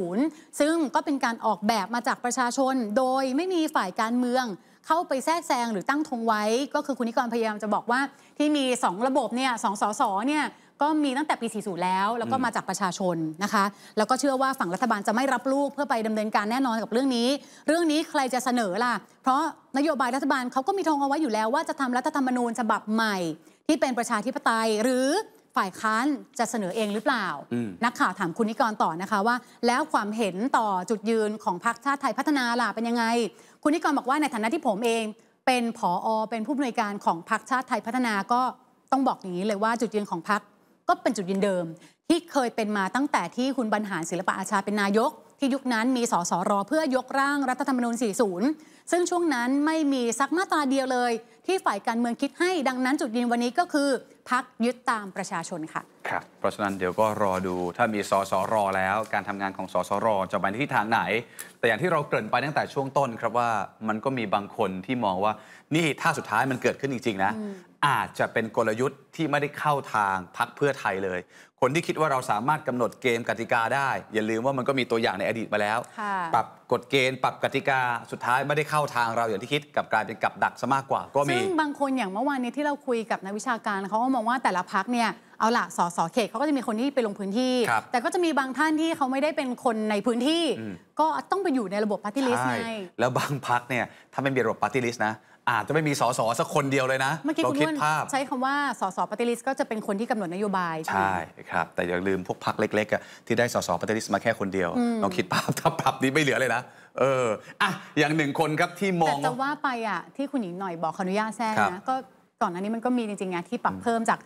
40 ซึ่งก็เป็นการออกแบบมาจากประชาชนโดยไม่มีฝ่ายการเมืองเข้าไปแทรกแซงหรือตั้งธงไว้ก็คือคุณนิกรพยายามจะบอกว่าที่มี2ระบบเนี่ย2สสเนี่ยก็มีตั้งแต่ปี 40 แล้วก็มาจากประชาชนนะคะแล้วก็เชื่อว่าฝั่งรัฐบาลจะไม่รับลูกเพื่อไปดำเนินการแน่นอนกับเรื่องนี้ใครจะเสนอล่ะเพราะนโยบายรัฐบาลเขาก็มีธงเอาไว้อยู่แล้วว่าจะทำรัฐธรรมนูญฉบับใหม่ที่เป็นประชาธิปไตยหรือฝ่ายค้านจะเสนอเองหรือเปล่านักข่าวถามคุณนิกรต่อนะคะว่าแล้วความเห็นต่อจุดยืนของพรรคชาติไทยพัฒนาล่ะเป็นยังไงคุณนิกรบอกว่าในฐานะที่ผมเองเป็นผอ.เป็นผู้อำนวยการของพรรคชาติไทยพัฒนาก็ต้องบอกอย่างนี้เลยว่าจุดยืนของพรรคก็เป็นจุดยืนเดิมที่เคยเป็นมาตั้งแต่ที่คุณบรรหารศิลปอาชาเป็นนายกที่ยุคนั้นมีสสร.เพื่อยกร่างรัฐธรรมนูญ 40 ซึ่งช่วงนั้นไม่มีสักมาตราเดียวเลยที่ฝ่ายการเมืองคิดให้ดังนั้นจุดยืนวันนี้ก็คือพรรคยึดตามประชาชนค่ะครับเพราะฉะนั้นเดี๋ยวก็รอดูถ้ามีสสร.แล้วการทำงานของสสร.จะไปในทิศทางไหนแต่อย่างที่เราเกริ่นไปตั้งแต่ช่วงต้นครับว่ามันก็มีบางคนที่มองว่านี่ถ้าสุดท้ายมันเกิดขึ้นจริงๆนะอาจจะเป็นกลยุทธ์ที่ไม่ได้เข้าทางพรรคเพื่อไทยเลยคนที่คิดว่าเราสามารถกำหนดเกมกติกาได้อย่าลืมว่ามันก็มีตัวอย่างในอดีตมาแล้วปรับกฎเกณฑ์ปรับกติกาสุดท้ายไม่ได้เข้าทางเราอย่างที่คิดกับกลายเป็นกับดักซะมากกว่าก็มีซึ่งบางคนอย่างเมื่อวานนี้ที่เราคุยกับนักวิชาการเขาก็มองว่าแต่ละพรรคเนี่ยเอาล่ะสสเขตเขาก็จะมีคนที่ไปลงพื้นที่แต่ก็จะมีบางท่านที่เขาไม่ได้เป็นคนในพื้นที่ก็ต้องไปอยู่ในระบบปาร์ตี้ลิสต์ไงแล้วบางพรรคเนี่ยถ้าไม่มีระบบปาร์ตี้ลิสต์นะอาจจะไม่มีสสสักคนเดียวเลยนะเมื่อกี้คุณนุ่นใช้คำว่าสสปฏิริษีก็จะเป็นคนที่กำหนดนโยบายใช่ครับแต่อย่าลืมพวกพรรคเล็กๆที่ได้สสปฏิริษีมาแค่คนเดียวลองคิดภาพถ้าปรับนี้ไม่เหลือเลยนะอย่างหนึ่งคนครับที่มองแต่จะว่าไปที่คุณหญิงหน่อยบอกขออนุญาตแทรกนะก็ก่อนหน้านี้มันก็มีจริงๆไงที่ปรับเพิ่มจาก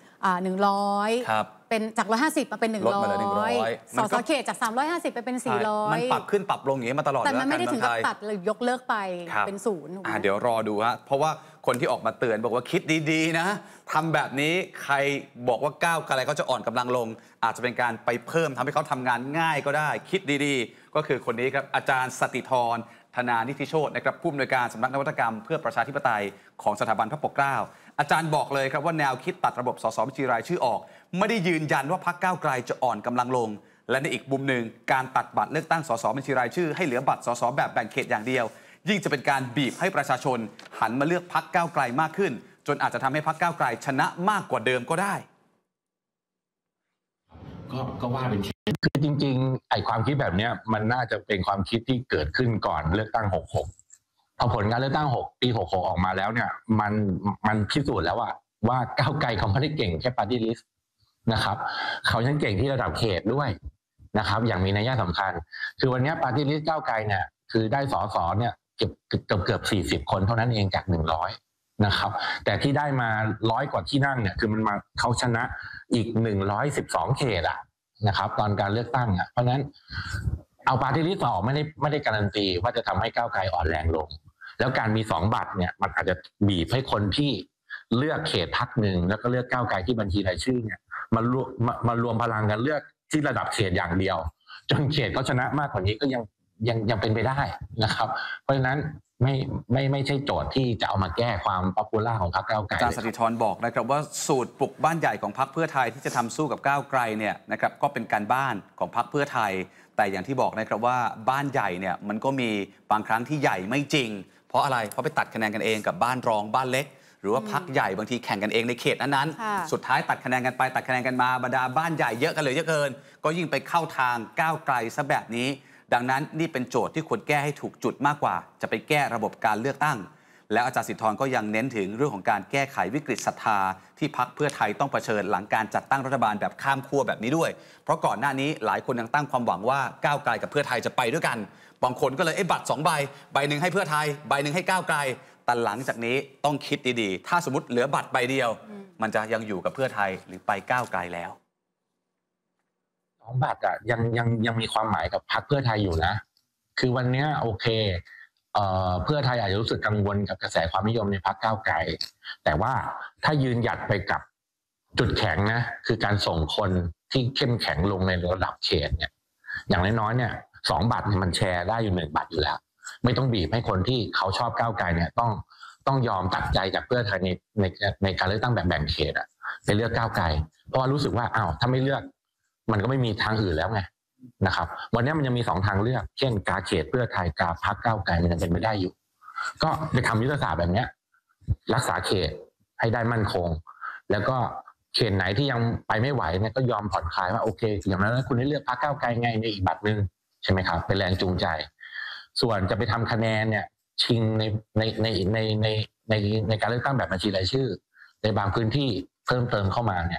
100เป็นจาก150มาเป็น100สสเขตจาก350ไปเป็น400 มันปรับขึ้นปรับลงอย่างนี้มาตลอดแต่มันไม่ได้ถึงกับตัดหรือยกเลิกไปเป็น0 เดี๋ยวรอดูฮะเพราะว่าคนที่ออกมาเตือนบอกว่าคิดดีๆนะทำแบบนี้ใครบอกว่าก้าวไกลเขาจะอ่อนกำลังลงอาจจะเป็นการไปเพิ่มทำให้เขาทำงานง่ายก็ได้คิดดีๆก็คือคนนี้ครับอาจารย์สติธรธนานิธิโชตินะครับผู้อำนวยการสำนักนวัตกรรมเพื่อประชาธิปไตยของสถาบันพระปกเกล้าอาจารย์บอกเลยครับว่าแนวคิดตัดระบบสสบัญชีรายชื่อออกไม่ได้ยืนยันว่าพรรคก้าวไกลจะอ่อนกำลังลงและในอีกมุมหนึ่งการตัดบัตรเลือกตั้งสสบัญชีรายชื่อให้เหลือบัตรสสแบบแบ่งเขตอย่างเดียวยิ่งจะเป็นการบีบให้ประชาชนหันมาเลือกพรรคก้าวไกลมากขึ้นจนอาจจะทำให้พรรคก้าวไกลชนะมากกว่าเดิมก็ได้ก็ว่าเป็นคือจริงๆไอ้ความคิดแบบนี้มันน่าจะเป็นความคิดที่เกิดขึ้นก่อนเลือกตั้ง66พอผลการเลือกตั้งปี66ออกมาแล้วเนี่ยมันพิสูจน์แล้วว่าก้าวไกลเขาไม่ได้เก่งแค่ปาร์ตี้ลิสต์นะครับเขายังเก่งที่ระดับเขตด้วยนะครับอย่างมีนัยสำคัญคือวันนี้ปาร์ตี้ลิสต์ก้าวไกลเนี่ยคือได้สสเนี่ยเกือบ40คนเท่านั้นเองจาก100นะครับแต่ที่ได้มา100กว่าที่นั่งเนี่ยคือมันมาเขาชนะอีก112เขตนะครับตอนการเลือกตั้งเพราะฉะนั้นเอาปาร์ตี้ลิสต์ออกไม่ได้การันตีว่าจะทำให้ก้าวไกลอ่อนแรงลงแล้วการมี2บัตรเนี่ยมันอาจจะบีบให้คนที่เลือกเขตพรรคหนึ่งแล้วก็เลือกก้าวไกลที่บัญชีรายชื่อเนี่ยมารวมพลังกันเลือกที่ระดับเขตอย่างเดียวจนเขตก็ชนะมากกว่านี้ก็ยังเป็นไปได้นะครับเพราะฉะนั้นไม่ใช่โจทย์ที่จะเอามาแก้ความป๊อปปูล่าของพรรคก้าวไกลอาจารย์สติธรบอกนะครับว่าสูตรปลุกบ้านใหญ่ของพรรคเพื่อไทยที่จะทำสู้กับก้าวไกลเนี่ยนะครับก็เป็นการบ้านของพรรคเพื่อไทยแต่อย่างที่บอกนะครับว่าบ้านใหญ่เนี่ยมันก็มีบางครั้งที่ใหญ่ไม่จริงเพราะอะไรเพราะไปตัดคะแนนกันเองกับบ้านรองบ้านเล็กหรือว่าพรรคใหญ่บางทีแข่งกันเองในเขตนั้นๆสุดท้ายตัดคะแนนกันไปตัดคะแนนกันมาบรรดาบ้านใหญ่เยอะกันเลยเยอะเกินก็ยิ่งไปเข้าทางก้าวไกลซะแบบนี้ดังนั้นนี่เป็นโจทย์ที่ควรแก้ให้ถูกจุดมากกว่าจะไปแก้ระบบการเลือกตั้งแล้วอาจารย์สิทธิธรก็ยังเน้นถึงเรื่องของการแก้ไขวิกฤตศรัทธาที่พรรคเพื่อไทยต้องเผชิญหลังการจัดตั้งรัฐบาลแบบข้ามขั้วแบบนี้ด้วยเพราะก่อนหน้านี้หลายคนยังตั้งความหวังว่าก้าวไกลกับเพื่อไทยจะไปด้วยกันบางคนก็เลยบัตร2ใบหนึ่งให้เพื่อไทยใบหนึ่งให้ก้าวไกลแต่หลังจากนี้ต้องคิดดีๆถ้าสมมติเหลือบัตรใบเดียวมันจะยังอยู่กับเพื่อไทยหรือไปก้าวไกลแล้ว 2บัตรยังมีความหมายกับพรรคเพื่อไทยอยู่นะคือวันนี้โอเคเพื่อไทยอาจจะรู้สึกกังวลกับกระแสความนิยมในพรรคก้าวไกลแต่ว่าถ้ายืนหยัดไปกับจุดแข็งนะคือการส่งคนที่เข้มแข็งลงในระดับเขตเนี่ยอย่างน้อยๆเนี่ย2บัตรมันแชร์ได้อยู่1บัตรอยู่แล้วไม่ต้องบีบให้คนที่เขาชอบก้าวไกลเนี่ยต้องยอมตัดใจจากเพื่อไทยในการเลือกตั้งแบบแบ่งเขตไปเลือกก้าวไกลเพราะว่ารู้สึกว่าถ้าไม่เลือกมันก็ไม่มีทางอื่นแล้วไงนะครับวันนี้มันยังมี2ทางเลือกเช่นกาเขตเพื่อไทยกาพรรคก้าวไกลมันยังเป็นไม่ได้อยู่ก็ไปทำยุทธศาสตร์แบบนี้รักษาเขตให้ได้มั่นคงแล้วก็เขตไหนที่ยังไปไม่ไหวเนี่ยก็ยอมผ่อนคลายว่าโอเคอย่างนั้นคุณได้เลือกพรรคก้าวไกลไงในอีกบัตรนึงใช่ไหมครับเป็นแรงจูงใจส่วนจะไปทำคะแนนเนี่ยชิงในการเลือกตั้งแบบบัญชีรายชื่อในบางพื้นที่เพิ่มเติมเข้ามาเนี่ย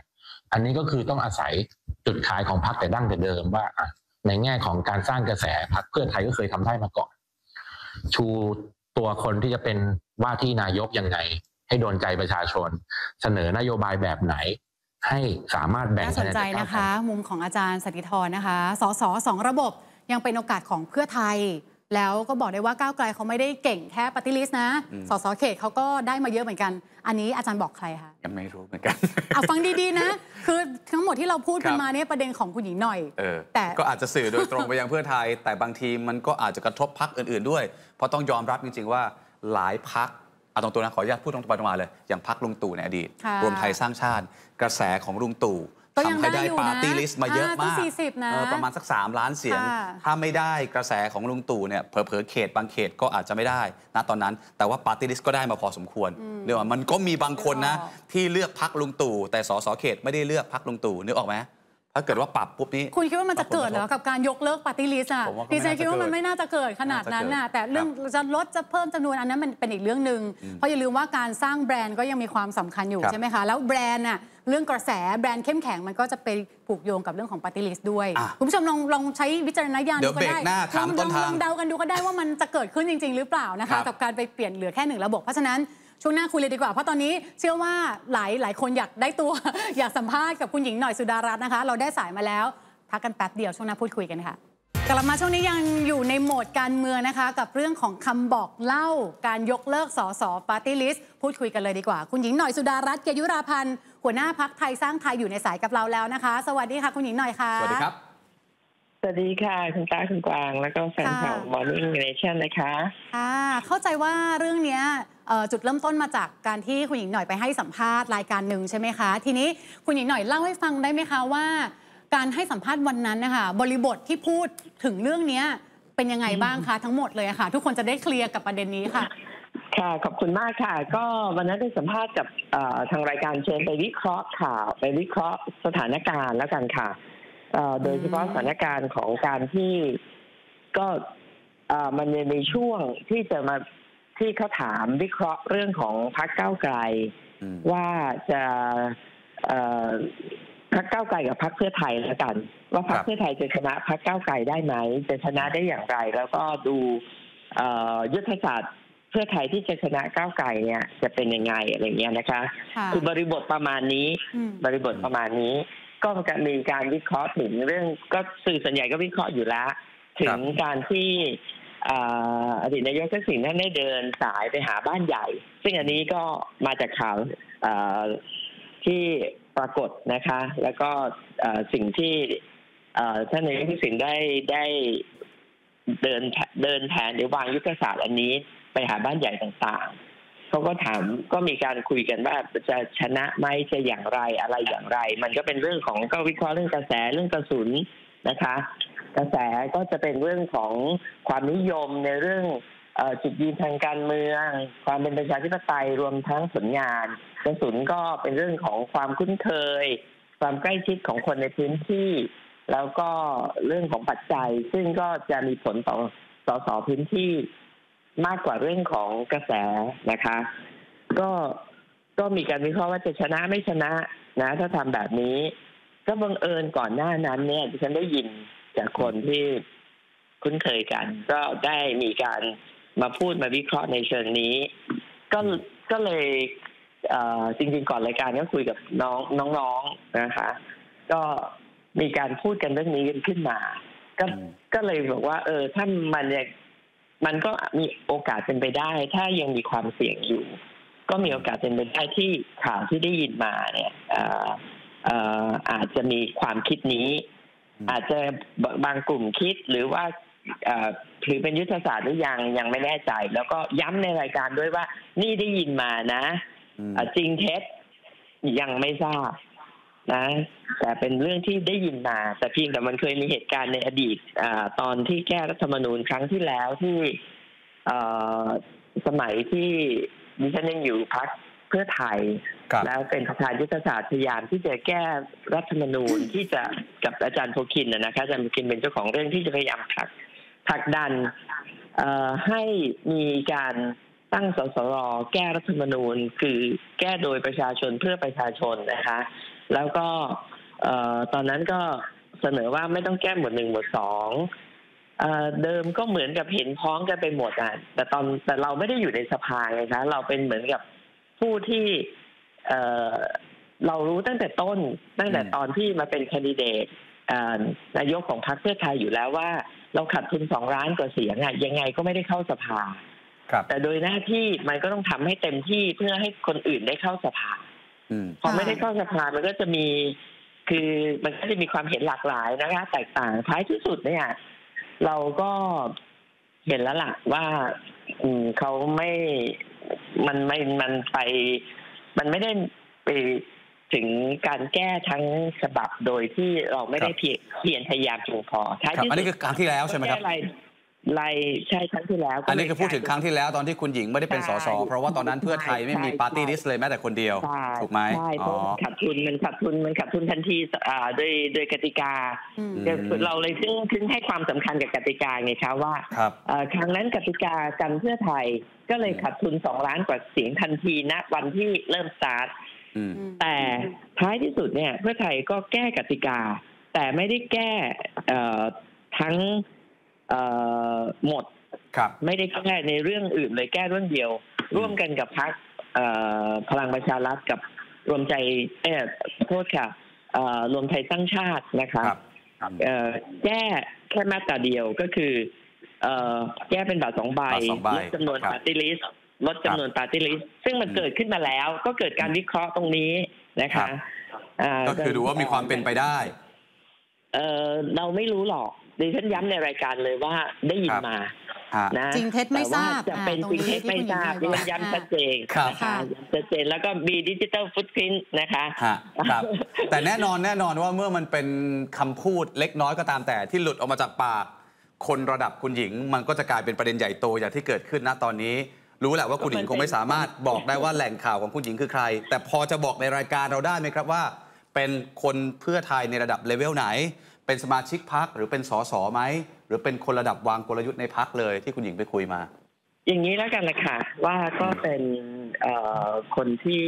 อันนี้ก็คือต้องอาศัยจุดขายของพรรคแต่ดั้งแต่เดิมว่าในแง่ของการสร้างกระแสพรรคเพื่อไทยก็เคยทำได้มาก่อนชูตัวคนที่จะเป็นว่าที่นายกยังไงให้โดนใจประชาชนเสนอนโยบายแบบไหนให้สามารถแบ่งน่าสนใจนะคะมุมของอาจารย์สถิธรนะคะสสสองระบบยังเป็นโอกาสของเพื่อไทยแล้วก็บอกได้ว่าก้าวไกลเขาไม่ได้เก่งแค่ปาร์ตี้ลิสต์นะสสเขตเขาก็ได้มาเยอะเหมือนกันอันนี้อาจารย์บอกใครคะยังไม่รู้เหมือนกันเอาฟังดีๆนะคือทั้งหมดที่เราพูดกันมาเนี่ยประเด็นของคุณหญิงหน่อยแต่ก็อาจจะสื่อโดยตรงไปยังเพื่อไทยแต่บางทีมันก็อาจจะกระทบพรรคอื่นๆด้วยเพราะต้องยอมรับจริงๆว่าหลายพรรคเอาตรงตัวนะขออนุญาตพูดตรงไปตรงมาเลยอย่างพรรคลุงตู่ในอดีตรวมไทยสร้างชาติกระแสของลุงตู่ทำให้ได้ปาร์ตี้ลิสต์มาเยอะมากประมาณสัก3 ล้านเสียงถ้าไม่ได้กระแสของลุงตู่เนี่ยเผลอๆเขตบางเขตก็อาจจะไม่ได้นะตอนนั้นแต่ว่าปาร์ตี้ลิสต์ก็ได้มาพอสมควรเรื่องมันก็มีบางคนนะที่เลือกพรรคลุงตู่แต่สสเขตไม่ได้เลือกพรรคลุงตู่นึกออกไหมถ้าเกิดว่าปรับปุ๊บนี้คุณคิดว่ามันจะเกิดเหรอกับการยกเลิกปาร์ตี้ลิสต์อ่ะดิฉันคิดว่ามันไม่น่าจะเกิดขนาดนั้นน่ะแต่เรื่องจะลดจะเพิ่มจำนวนอันนั้นมันเป็นอีกเรื่องนึงเพราะอย่าลืมว่าการสร้างแบรนด์ก็ยังมีความสำคัญอยู่ใช่ไหมคะแล้วแบรนด์น่ะเรื่องกระแสแบรนด์เข้มแข็งมันก็จะไปผูกโยงกับเรื่องของปาร์ตี้ลิสต์ด้วยคุณผู้ชมลองใช้วิจารณญาณดูก็ได้ลองเดากันดูก็ได้ว่ามันจะเกิดขึ้นจริงๆหรือเปล่านะคะกับการไปเปลี่ยนเหลือแค่1ระบบเพราะฉะนั้นช่วงหน้าคุยเลยดีกว่าเพราะตอนนี้เชื่อว่าหลายคนอยากได้ตัว อยากสัมภาษณ์กับคุณหญิงหน่อยสุดารัตน์นะคะเราได้สายมาแล้วพักกันแป๊บเดียวช่วงหน้าพูดคุยกันค่ะกลับมาช่วงนี้ยังอยู่ในโหมดการเมืองนะคะกับเรื่องของคำบอกเล่าการยกเลิกสสปาร์ตี้ลิสต์พูดคุยกันเลยดีกว่าคุณหญิงหน่อยสุดารัตน์เกยุราพันธ์หัวหน้าพรรคไทยสร้างไทยอยู่ในสายกับเราแล้วนะคะสวัสดีค่ะคุณหญิงหน่อยค่ะสวัสดีครับสวัสดีค่ะคุณตาคุณกวางแล้วก็แฟนข่าว Morning Nation นะคะค่ะเข้าใจว่าเรื่องนี้จุดเริ่มต้นมาจากการที่คุณหญิงหน่อยไปให้สัมภาษณ์รายการหนึ่งใช่ไหมคะทีนี้คุณหญิงหน่อยเล่าให้ฟังได้ไหมคะว่าการให้สัมภาษณ์วันนั้นนะคะบริบทที่พูดถึงเรื่องนี้เป็นยังไงบ้างคะทั้งหมดเลยค่ะทุกคนจะได้เคลียร์กับประเด็นนี้ค่ะค่ะขอบคุณมากค่ะก็วันนั้นได้สัมภาษณ์กับทางรายการเชิญไปวิเคราะห์ข่าวไปวิเคราะห์สถานการณ์แล้วกันค่ะโดยเฉพาะสถานการณ์ของการที่ก็มันในช่วงที่จะมาที่เขาถามวิเคราะห์เรื่องของพรรคก้าวไกลว่าจะพรรคก้าวไกลกับพรรคเพื่อไทยแล้วกันว่าพรรคเพื่อไทยจะชนะพรรคก้าวไกลได้ไหมจะชนะได้อย่างไรแล้วก็ดูยุทธศาสตร์เพื่อไทยที่จะชนะก้าวไกลเนี่ยจะเป็นยังไงอะไรเงี้ยนะคะคือบริบทประมาณนี้ก็มีการวิเคราะห์ถึงเรื่องก็สื่อส่วนใหญ่ก็วิเคราะห์อยู่แล้วถึงการที่อดีตนายกทักษิณท่านได้เดินสายไปหาบ้านใหญ่ซึ่งอันนี้ก็มาจากข่าวที่ปรากฏนะคะแล้วก็สิ่งที่ท่านนายกทักษิณได้เดินแผนหรือวางยุทธศาสตร์อันนี้ไปหาบ้านใหญ่ต่างๆเขาก็ถามก็มีการคุยกันว่าจะชนะไหมจะอย่างไรอะไรอย่างไรมันก็เป็นเรื่องของก็วิเคราะห์เรื่องกระแสเรื่องกระสุนนะคะกระแสก็จะเป็นเรื่องของความนิยมในเรื่องจุดยืนทางการเมืองความเป็นประชาธิปไตยรวมทั้งผลงานกระสุนก็เป็นเรื่องของความคุ้นเคยความใกล้ชิดของคนในพื้นที่แล้วก็เรื่องของปัจจัยซึ่งก็จะมีผลต่อสสพื้นที่มากกว่าเรื่องของกระแสนะคะก็มีการวิเคราะห์ว่าจะชนะไม่ชนะนะถ้าทำแบบนี้ก็บังเอิญก่อนหน้านั้นเนี่ยดิฉันได้ยินจากคนที่คุ้นเคยกันก็ได้มีการมาพูดมาวิเคราะห์ในเชิงนี้ก็เลยจริงๆก่อนรายการก็คุยกับน้องๆนะคะก็มีการพูดกันเรื่องนี้กันขึ้นมาก็เลยบอกว่าถ้ามันก็มีโอกาสเป็นไปได้ถ้ายังมีความเสี่ยงอยู่ก็มีโอกาสเป็นไปได้ที่ข่าวที่ได้ยินมาเนี่ยอาจจะมีความคิดนี้อาจจะบางกลุ่มคิดหรือว่าถือเป็นยุทธศาสตร์หรือยังไม่แน่ใจแล้วก็ย้ำในรายการด้วยว่านี่ได้ยินมานะจริงเท็จยังไม่ทราบนะแต่เป็นเรื่องที่ได้ยินมาแต่เพียงแต่มันเคยมีเหตุการณ์ในอดีตตอนที่แก้รัฐธรรมนูญครั้งที่แล้วที่สมัยที่ดิฉันยังอยู่พรรคเพื่อไทยแล้วเป็นประธานยุทธศาสตร์พยายามที่จะแก้รัฐธรรมนูญที่จะกับอาจารย์โพคินนะคะอาจารย์โพคินเป็นเจ้าของเรื่องที่จะพยายามผลักดันให้มีการตั้งสสรแก้รัฐธรรมนูญคือแก้โดยประชาชนเพื่อประชาชนนะคะแล้วก็ตอนนั้นก็เสนอว่าไม่ต้องแก้หมวด 1 หมวด 2เดิมก็เหมือนกับเห็นพ้องกันไปหมดอ่ะแต่เราไม่ได้อยู่ในสภาไงคะเราเป็นเหมือนกับผู้ที่เรารู้ตั้งแต่ต้นตั้งแต่ตอนที่มาเป็นแคนดิเดตนายกของพรรคเพื่อไทยอยู่แล้วว่าเราขาดทุน2 ล้านกว่าเสียงอ่ะยังไงก็ไม่ได้เข้าสภาแต่โดยหน้าที่มันก็ต้องทำให้เต็มที่เพื่อให้คนอื่นได้เข้าสภาพอไม่ได้เข้าสภามันก็จะมีคือมันก็จะมีความเห็นหลากหลายนะคะแตกต่างท้ายที่สุดเนี่ยเราก็เห็นแล้วล่ะว่าเขาไม่มันไม่ได้ไปถึงการแก้ทั้งฉบับโดยที่เราไม่ได้เพียรพยายามเพียงพอท้ายที่สุดอันนี้คือครั้งที่แล้วใช่ไหมครับใช่ครั้งที่แล้วอันนี้คือพูดถึงครั้งที่แล้วตอนที่คุณหญิงไม่ได้เป็นสสเพราะว่าตอนนั้นเพื่อไทยไม่มีปาร์ตี้ลิสต์เลยแม้แต่คนเดียวถูกไหมใช่เพราะขาดทุนทันทีโดยกติกาเราเลยถึงให้ความสำคัญกับกติกาไงคะว่าครั้งนั้นกติกากันเพื่อไทยก็เลยขาดทุน2 ล้านกว่าเสียงทันทีณวันที่เริ่มสตาร์ทแต่ท้ายที่สุดเนี่ยเพื่อไทยก็แก้กติกาแต่ไม่ได้แก้ทั้งหมดไม่ได้แก้ในเรื่องอื่นเลยแก้เรื่องเดียวร่วมกันกับพรรคพลังประชารัฐกับรวมใจโทษค่ะรวมไทยสร้างชาตินะคะแก้แค่มาตราเดียวก็คือแก้เป็นบัตร2 ใบลดจำนวนปาร์ตี้ลิสต์ลดจำนวนปาร์ตี้ลิสต์ซึ่งมันเกิดขึ้นมาแล้วก็เกิดการวิเคราะห์ตรงนี้นะคะก็คือดูว่ามีความเป็นไปได้เราไม่รู้หรอกดิฉันย้ำในรายการเลยว่าได้ยินมานะจริงเท็จไม่ทราบจะเป็นจริงเท็จไม่ทราบดิฉันย้ำชัดเจนนะคะชัดเจนแล้วก็มีดิจิทัลฟุตพริ้นท์นะคะครับแต่แน่นอนว่าเมื่อมันเป็นคำพูดเล็กน้อยก็ตามแต่ที่หลุดออกมาจากปากคนระดับคุณหญิงมันก็จะกลายเป็นประเด็นใหญ่โตอย่างที่เกิดขึ้นณตอนนี้รู้แหละว่าคุณหญิงคงไม่สามารถบอกได้ว่าแหล่งข่าวของคุณหญิงคือใครแต่พอจะบอกในรายการเราได้ไหมครับว่าเป็นคนเพื่อไทยในระดับเลเวลไหนเป็นสมาชิกพรรคหรือเป็นสสไหมหรือเป็นคนระดับวางกลยุทธ์ในพรรคเลยที่คุณหญิงไปคุยมาอย่างนี้แล้วกันละค่ะว่าก็เป็นคนที่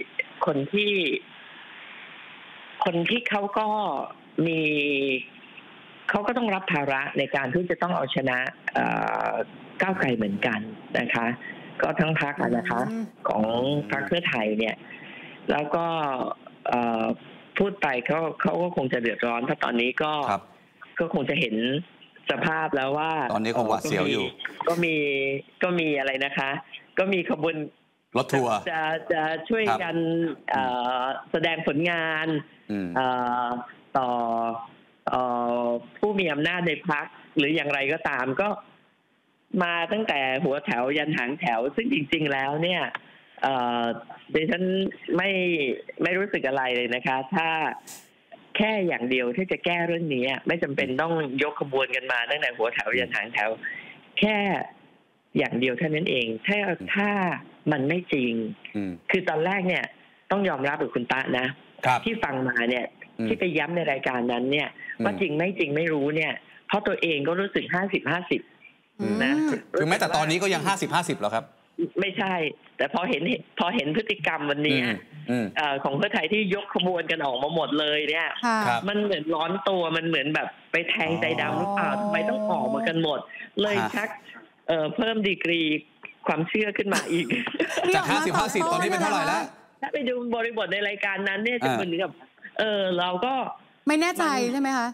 เขาก็มีเขาก็ต้องรับภาระในการที่จะต้องเอาชนะก้าวไกลเหมือนกันนะคะก็ทั้งพรรคนะคะของพรรคเพื่อไทยเนี่ยแล้วก็พูดไปเขาก็คงจะเดือดร้อนเพราะตอนนี้ก็คงจะเห็นสภาพแล้วว่าตอนนี้คงหวาดเสียวอยู่ก็มีอะไรนะคะก็มีขบวนรถทัวร์จะช่วยกันแสดงผลงานต่อผู้มีอำนาจในพรรคหรืออย่างไรก็ตามก็มาตั้งแต่หัวแถวยันหางแถวซึ่งจริงๆแล้วเนี่ยดิฉันไม่รู้สึกอะไรเลยนะคะถ้าแค่อย่างเดียวที่จะแก้เรื่องนี้ไม่จำเป็นต้องยกขบวนกันมาตั้งแต่หัวแถวยันหางแถวแค่อย่างเดียวเท่านั้นเองถ้ามันไม่จริงคือตอนแรกเนี่ยต้องยอมรับกับคุณตะนะที่ฟังมาเนี่ยที่ไปย้ำในรายการนั้นเนี่ยว่าจริงไม่จริงไม่รู้เนี่ยเพราะตัวเองก็รู้สึก50-50นะคือแม้แต่ตอนนี้ก็ยัง50-50เหรอครับไม่ใช่แต่พอเห็นพฤติกรรมวันนี้ของเพื่อไทยที่ยกขบวนกันออกมาหมดเลยเนี่ยมันเหมือนร้อนตัวมันเหมือนแบบไปแทงใจดำหรือเปล่าทำไมต้องออกมากันหมดเลยชักเพิ่มดีกรีความเชื่อขึ้นมาอีกจาก50-50ตอนนี้เป็นเท่าไหร่แล้วถ้าไปดูบริบทในรายการนั้นเนี่ยจะเหมือนกับเราก็ไม่แน่ใจใช่ไหมคะ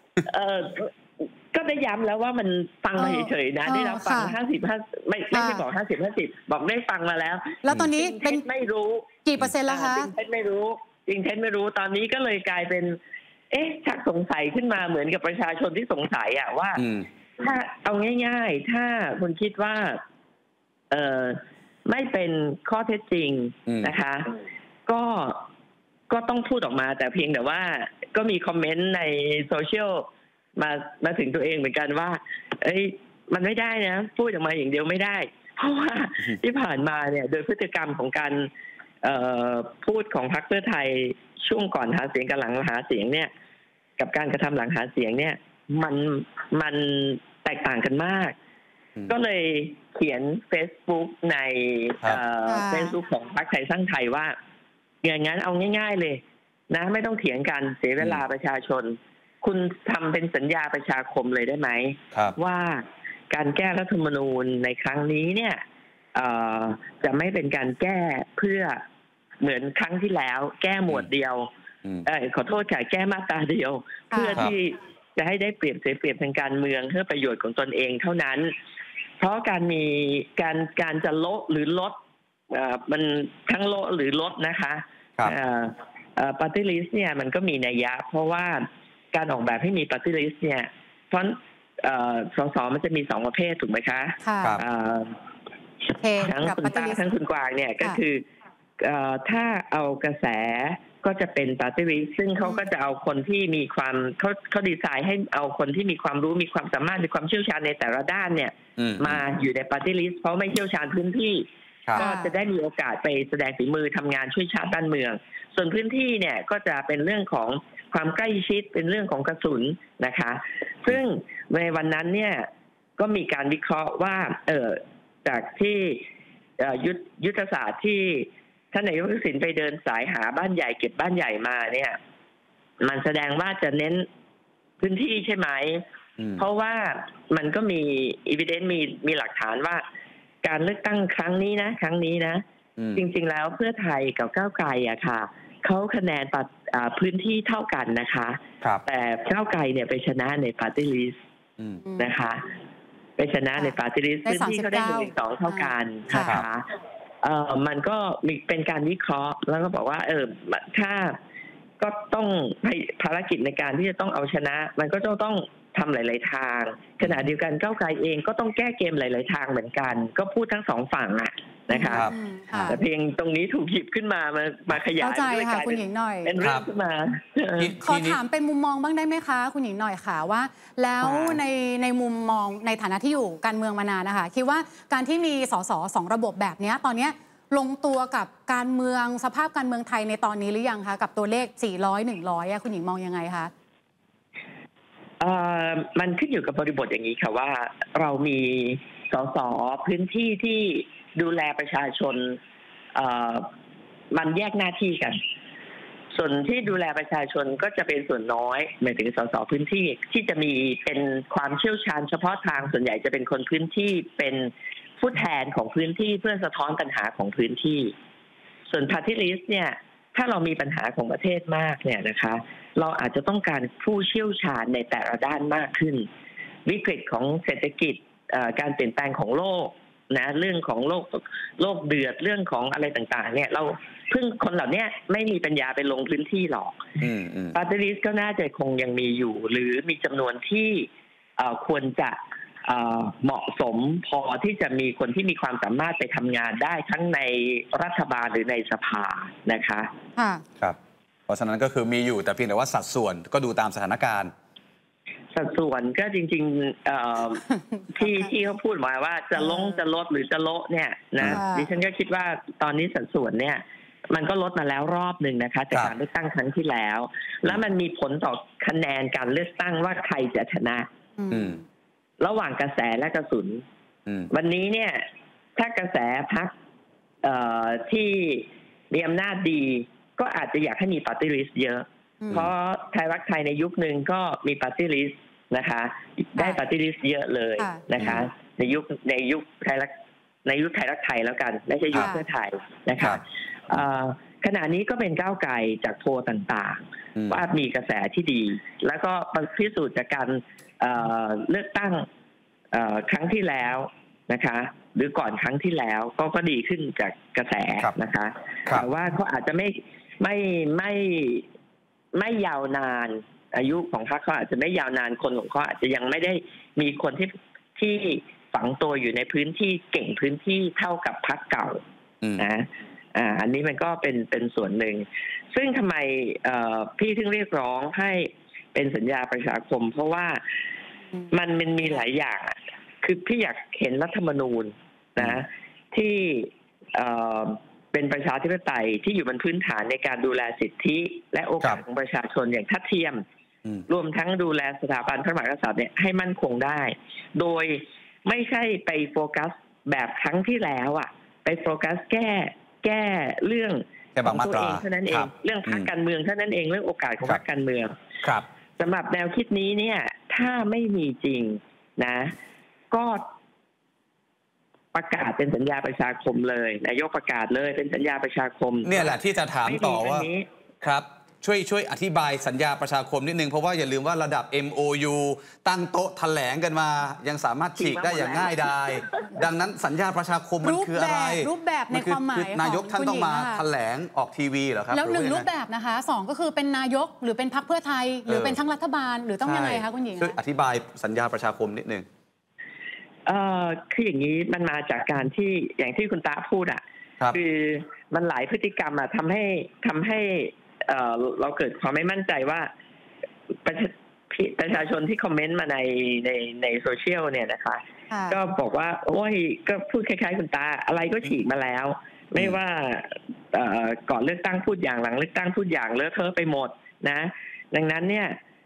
ก็ได้ย้ำแล้วว่ามันฟังมาเฉยๆนะได้รับฟัง50-50ไม่ใช่บอก50-50บอกได้ฟังมาแล้วแล้วตอนนี้เป็นไม่รู้กี่เปอร์เซ็นต์แล้วคะจริงเท็จไม่รู้ตอนนี้ก็เลยกลายเป็นชักสงสัยขึ้นมาเหมือนกับประชาชนที่สงสัยว่าถ้าเอาง่ายๆถ้าคุณคิดว่าไม่เป็นข้อเท็จจริงนะคะก็ต้องพูดออกมาแต่เพียงแต่ว่าก็มีคอมเมนต์ในโซเชียลมาถึงตัวเองเหมือนกันว่ามันไม่ได้นะพูดออกมาอย่างเดียวไม่ได้เพราะว่าที่ผ่านมาเนี่ยโดยพฤติกรรมของการพูดของพรรคเพื่อไทยช่วงก่อนหาเสียงกับหลังหาเสียงเนี่ยกับการกระทำหลังหาเสียงเนี่ยมันแตกต่างกันมากก็เลยเขียน Facebook ในFacebook ของพรรคไทยสร้างไทยว่าอย่างนั้นเอาง่ายๆเลยนะไม่ต้องเถียงกันเสียเวลาประชาชน คุณทำเป็นสัญญาประชาคมเลยได้ไหมว่าการแก้รัฐธรรมนูญในครั้งนี้เนี่ยจะไม่เป็นการแก้เพื่อเหมือนครั้งที่แล้วแก้หมวดเดียวขอโทษค่ะแก้มาตราเดียวเพื่อที่จะให้ได้เปรียบเสียเปรียบทางการเมืองเพื่อประโยชน์ของตนเองเท่านั้นเพราะการมีการจะลดหรือลดมันทั้งลดหรือลดนะคะปาร์ตี้ลิสต์เนี่ยมันก็มีนัยยะเพราะว่าการออกแบบให้มีปาร์ตี้ลิสต์เนี่ยเพราะสสมันจะมี2ประเภทถูกไหมคะทั้งคุณตาทั้งคุณกวางเนี่ยก็คือถ้าเอากระแสก็จะเป็นปาร์ตี้ลิสต์ซึ่งเขาก็จะเอาคนที่มีความเขาดีไซน์ให้เอาคนที่มีความรู้มีความสามารถมีความเชี่ยวชาญในแต่ละด้านเนี่ยมาอยู่ในปาร์ตี้ลิสต์เพราะไม่เชี่ยวชาญพื้นที่ก็จะได้มีโอกาสไปแสดงฝีมือทำงานช่วยชาติบ้านเมืองส่วนพื้นที่เนี่ยก็จะเป็นเรื่องของความใกล้ชิดเป็นเรื่องของกระสุนนะคะซึ่งในวันนั้นเนี่ยก็มีการวิเคราะห์ว่าจากที่ยุทธศาสตร์ที่ท่านนายกทักษิณไปเดินสายหาบ้านใหญ่เก็บบ้านใหญ่มาเนี่ยมันแสดงว่าจะเน้นพื้นที่ใช่ไหมเพราะว่ามันก็มีevidenceมีหลักฐานว่าการเลือกตั้งครั้งนี้นะจริงๆแล้วเพื่อไทยกับก้าวไกลอะค่ะเขาคะแนนพื้นที่เท่ากันนะคะแต่ก้าวไกลเนี่ยไปชนะในปาร์ตี้ลิสต์นะคะไปชนะในปาร์ตี้ลิสต์พื้นที่เขาได้1-2เท่ากันนะคะมันก็มีเป็นการวิเคราะห์แล้วก็บอกว่าถ้าก็ต้องภารกิจในการที่จะต้องเอาชนะมันก็ต้องทำหลายๆทางขณะเดียวกันก้าวไกลเองก็ต้องแก้เกมหลายๆทางเหมือนกันก็พูดทั้งสองฝั่งนะคะแต่เพียงตรงนี้ถูกหยิบขึ้นมาขยายด้วยกันคุณหญิงหน่อยเป็นเรื่องขึ้นมาขอถามเป็นมุมมองบ้างได้ไหมคะคุณหญิงหน่อยค่ะว่าแล้วในมุมมองในฐานะที่อยู่การเมืองมานานนะคะคิดว่าการที่มีสส2ระบบแบบนี้ตอนนี้ลงตัวกับการเมืองสภาพการเมืองไทยในตอนนี้หรือยังคะกับตัวเลข400 100คุณหญิงมองยังไงคะมันขึ้นอยู่กับบริบทอย่างนี้ค่ะว่าเรามีสสพื้นที่ที่ดูแลประชาชนมันแยกหน้าที่กันส่วนที่ดูแลประชาชนก็จะเป็นส่วนน้อยหมายถึงสสพื้นที่ที่จะมีเป็นความเชี่ยวชาญเฉพาะทางส่วนใหญ่จะเป็นคนพื้นที่เป็นผู้แทนของพื้นที่เพื่อสะท้อนปัญหาของพื้นที่ส่วน Party List เนี่ยถ้าเรามีปัญหาของประเทศมากเนี่ยนะคะเราอาจจะต้องการผู้เชี่ยวชาญในแต่ละด้านมากขึ้นวิกฤตของเศรษฐกิจการเปลี่ยนแปลงของโลกนะเรื่องของโลกเดือดเรื่องของอะไรต่างๆเนี่ยเราคนเหล่านี้ไม่มีปัญญาไปลงพื้นที่หรอกParty List ก็น่าจะคงยังมีอยู่หรือมีจำนวนที่ควรจะเหมาะสมพอที่จะมีคนที่มีความสามารถไปทำงานได้ทั้งในรัฐบาลหรือในสภานะคะครับเพราะฉะนั้นก็คือมีอยู่แต่เพียงแต่ว่าสัดส่วนก็ดูตามสถานการณ์สัดส่วนก็จริงๆที่เขาพูดมาว่าจะลดหรือจะโละเนี่ยนะดิฉันก็คิดว่าตอนนี้สัดส่วนเนี่ยมันก็ลดมาแล้วรอบหนึ่งนะคะจากการเลือกตั้งครั้งที่แล้วแล้วมันมีผลต่อคะแนนการเลือกตั้งว่าใครจะชนะระหว่างกระแสและกระสุนวันนี้เนี่ยถ้ากระแสพรรคที่มีอำนาจดีก็อาจจะอยากให้มีปาร์ตี้ลิสต์เยอะเพราะไทยรักไทยในยุคนึงก็มีปาร์ตี้ลิสต์นะคะได้ปาร์ตี้ลิสต์เยอะเลยนะคะในยุคไทยรักไทยแล้วกันไม่ใช่ยุคเพื่อไทยนะคะขณะนี้ก็เป็นก้าวไกลจากโพลต่างๆว่ามีกระแสที่ดีแล้วก็พิสูจน์จากการเลือกตั้งครั้งที่แล้วนะคะหรือก่อนครั้งที่แล้วก็ดีขึ้นจากกระแสนะคะแต่ว่าเขาอาจจะไม่ยาวนานอายุของพรรคเขาอาจจะไม่ยาวนานคนของเขาอาจจะยังไม่ได้มีคนที่ฝังตัวอยู่ในพื้นที่เก่งพื้นที่เท่ากับพรรคเก่านะอันนี้มันก็เป็นส่วนหนึ่งซึ่งทำไมพี่ถึงเรียกร้องให้เป็นสัญญาประชาคมเพราะว่ามันมีหลายอย่างคือพี่อยากเห็นรัฐธรรมนูญนะที่เป็นประชาธิปไตยที่อยู่บนพื้นฐานในการดูแลสิทธิและโอกาสของประชาชนอย่างทัดเทียมรวมทั้งดูแลสถาบันพระมหากษัตริย์เนี่ยให้มั่นคงได้โดยไม่ใช่ไปโฟกัสแบบครั้งที่แล้วไปโฟกัสแก้เรื่องแค่บางมาตราของตัวเองเท่านั้นเองเรื่องพรรคการเมืองเท่านั้นเองเรื่องโอกาสของพรรคการเมืองครับสำหรับแนวคิดนี้เนี่ยถ้าไม่มีจริงนะก็ประกาศเป็นสัญญาประชาคมเลยนายกประกาศเลยเป็นสัญญาประชาคมเนี่ยแหละที่จะถามต่อว่าครับช่วยอธิบายสัญญาประชาคมนิดนึงเพราะว่าอย่าลืมว่าระดับ MOU ตั้งโต๊ะแถลงกันมายังสามารถฉีกได้อย่างง่ายดายดังนั้นสัญญาประชาคมมันคืออะไรรูปแบบในความหมายนายกท่านต้องมาแถลงออกทีวีเหรอครับแล้ว1รูปแบบนะคะ2ก็คือเป็นนายกหรือเป็นพรรคเพื่อไทยหรือเป็นทั้งรัฐบาลหรือต้องยังไงคะคุณหญิงช่วยอธิบายสัญญาประชาคมนิดนึงคืออย่างนี้มันมาจากการที่อย่างที่คุณตาพูดคือมันหลายพฤติกรรมทำให้เราเกิดความไม่มั่นใจว่าประชาชนที่คอมเมนต์มาในโซเชียลเนี่ยนะคะก็บอกว่าโอ้ยก็พูดคล้ายๆคุณตาอะไรก็ฉีกมาแล้วไม่ว่าก่อนเลือกตั้งพูดอย่างหลังเลือกตั้งพูดอย่างเลอะเทอะไปหมดนะดังนั้นเนี่ย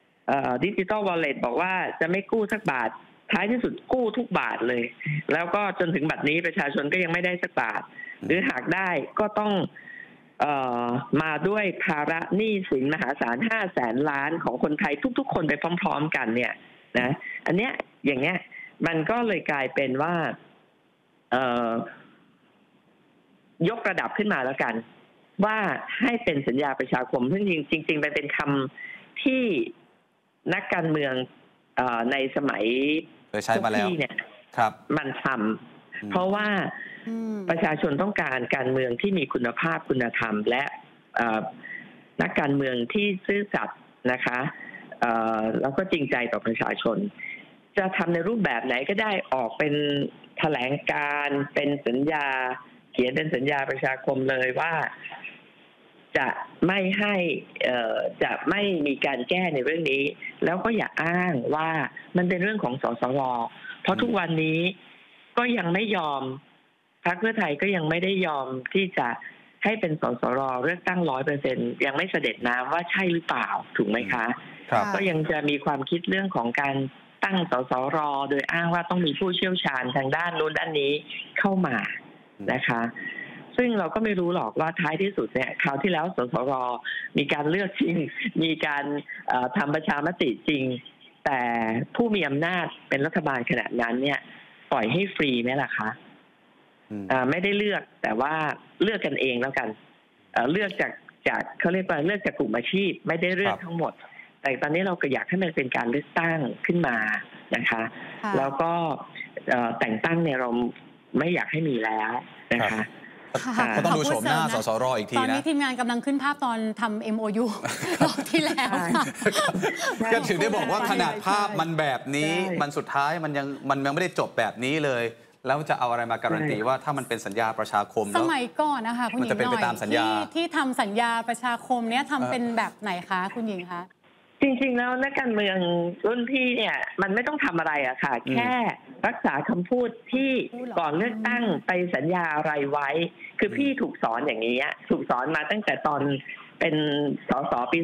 Digital Wallet บอกว่าจะไม่กู้สักบาทท้ายที่สุดกู้ทุกบาทเลยแล้วก็จนถึงบัดนี้ประชาชนก็ยังไม่ได้สักบาทหรือหากได้ก็ต้องมาด้วยภาระหนี้สินมหาศาล500,000 ล้านของคนไทยทุกๆคนไปพร้อมๆกันเนี่ยนะอันเนี้ยอย่างเนี้ยมันก็เลยกลายเป็นว่ายกระดับขึ้นมาแล้วกันว่าให้เป็นสัญญาประชาคมซึ่งจริงๆมันเป็นคำที่นักการเมืองในสมัยเคยใช้มาแล้วเนี่ยมันทำเพราะว่าประชาชนต้องการการเมืองที่มีคุณภาพคุณธรรมและนักการเมืองที่ซื่อสัตย์นะคะแล้วก็จริงใจต่อประชาชนจะทำในรูปแบบไหนก็ได้ออกเป็นแถลงการเป็นสัญญาเขียนเป็นสัญญาประชาคมเลยว่าจะไม่ให้จะไม่มีการแก้ในเรื่องนี้แล้วก็อย่าอ้างว่ามันเป็นเรื่องของสสร.เพราะทุกวันนี้ก็ยังไม่ยอมพรรคเพื่อไทยก็ยังไม่ได้ยอมที่จะให้เป็นสสร.เลือกตั้ง 100% ยังไม่เสด็จน้ำว่าใช่หรือเปล่าถูกไหมคะก็ยังจะมีความคิดเรื่องของการตั้งสสร.โดยอ้างว่าต้องมีผู้เชี่ยวชาญทางด้านนู้นด้านนี้เข้ามานะคะซึ่งเราก็ไม่รู้หรอกว่าท้ายที่สุดเนี่ยคราวที่แล้วสสร.มีการเลือกจริงมีการทำประชามติจริงแต่ผู้มีอำนาจเป็นรัฐบาลขณะนั้นเนี่ยปล่อยให้ฟรีไหมล่ะคะไม่ได้เลือกแต่ว่าเลือกกันเองแล้วกันเลือกจากเขาเรียกว่าเลือกจากกลุ่มอาชีพไม่ได้เลือกทั้งหมดแต่ตอนนี้เราก็อยากให้มันเป็นการเลือกตั้งขึ้นมานะคะแล้วก็แต่งตั้งเนี่ยเราไม่อยากให้มีแล้วนะคะก็ต้องดูโฉมหน้าสสร.อีกทีนะตอนนี้ทีมงานกำลังขึ้นภาพตอนทำ MOU รอบที่แล้วก็ถึงได้บอกว่าขนาดภาพมันแบบนี้มันสุดท้ายมันยังไม่ได้จบแบบนี้เลยแล้วจะเอาอะไรมาการันตีว่าถ้ามันเป็นสัญญาประชาคมสมัยก่อนนะคะคุณหญิงหน่อยที่ทำสัญญาประชาคมเนี้ยทำเป็นแบบไหนคะคุณหญิงคะจริงๆแล้วนักการเมืองรุ่นพี่เนี่ยมันไม่ต้องทำอะไรอะค่ะแค่รักษาคำพูดที่ก่อนเลือกตั้งไปสัญญาอะไรไว้คือพี่ถูกสอนอย่างนี้ถูกสอนมาตั้งแต่ตอนเป็นสสปี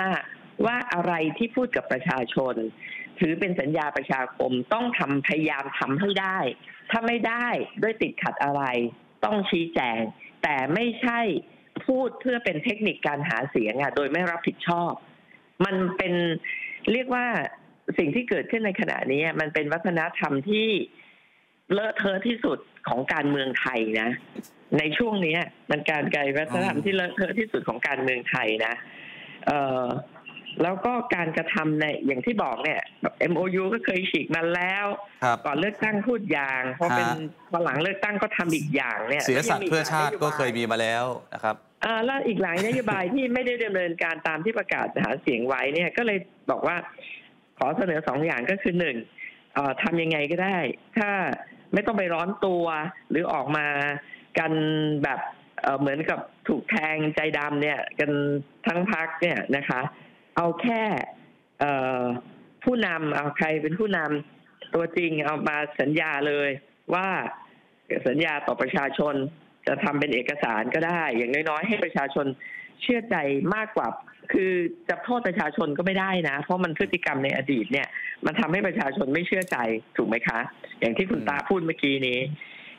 35ว่าอะไรที่พูดกับประชาชนถือเป็นสัญญาประชาคมต้องพยายามทำให้ได้ถ้าไม่ได้ด้วยติดขัดอะไรต้องชี้แจงแต่ไม่ใช่พูดเพื่อเป็นเทคนิคการหาเสียงโดยไม่รับผิดชอบมันเป็นเรียกว่าสิ่งที่เกิดขึ้นในขณะนี้มันเป็นวัฒนธรรมที่เลอะเทอะที่สุดของการเมืองไทยนะในช่วงนี้มันการกลายวัฒนธรรมที่เลอะเทอะที่สุดของการเมืองไทยนะแล้วก็การกระทำในอย่างที่บอกเนี่ย MOU ก็เคยฉีกมาแล้วก่อนเลือกตั้งพูดอย่างพอหลังเลือกตั้งก็ทำอีกอย่างเนี่ยเสียสัตว์เพื่อชาติก็เคยมีมาแล้วนะครับแล้วอีกหลายนโยบายที่ไม่ได้ดำเนินการตามที่ประกาศหาเสียงไว้เนี่ยก็เลยบอกว่าขอเสนอ2 อย่างก็คือ1ทำยังไงก็ได้ถ้าไม่ต้องไปร้อนตัวหรือออกมากันแบบเหมือนกับถูกแทงใจดำเนี่ยกันทั้งพรรคเนี่ยนะคะเอาแค่ผู้นำเอาใครเป็นผู้นำตัวจริงเอามาสัญญาเลยว่าสัญญาต่อประชาชนจะทำเป็นเอกสารก็ได้อย่างน้อยๆให้ประชาชนเชื่อใจมากกว่าคือจะโทษประชาชนก็ไม่ได้นะเพราะมันพฤติกรรมในอดีตเนี่ยมันทำให้ประชาชนไม่เชื่อใจถูกไหมคะอย่างที่คุณตาพูดเมื่อกี้นี้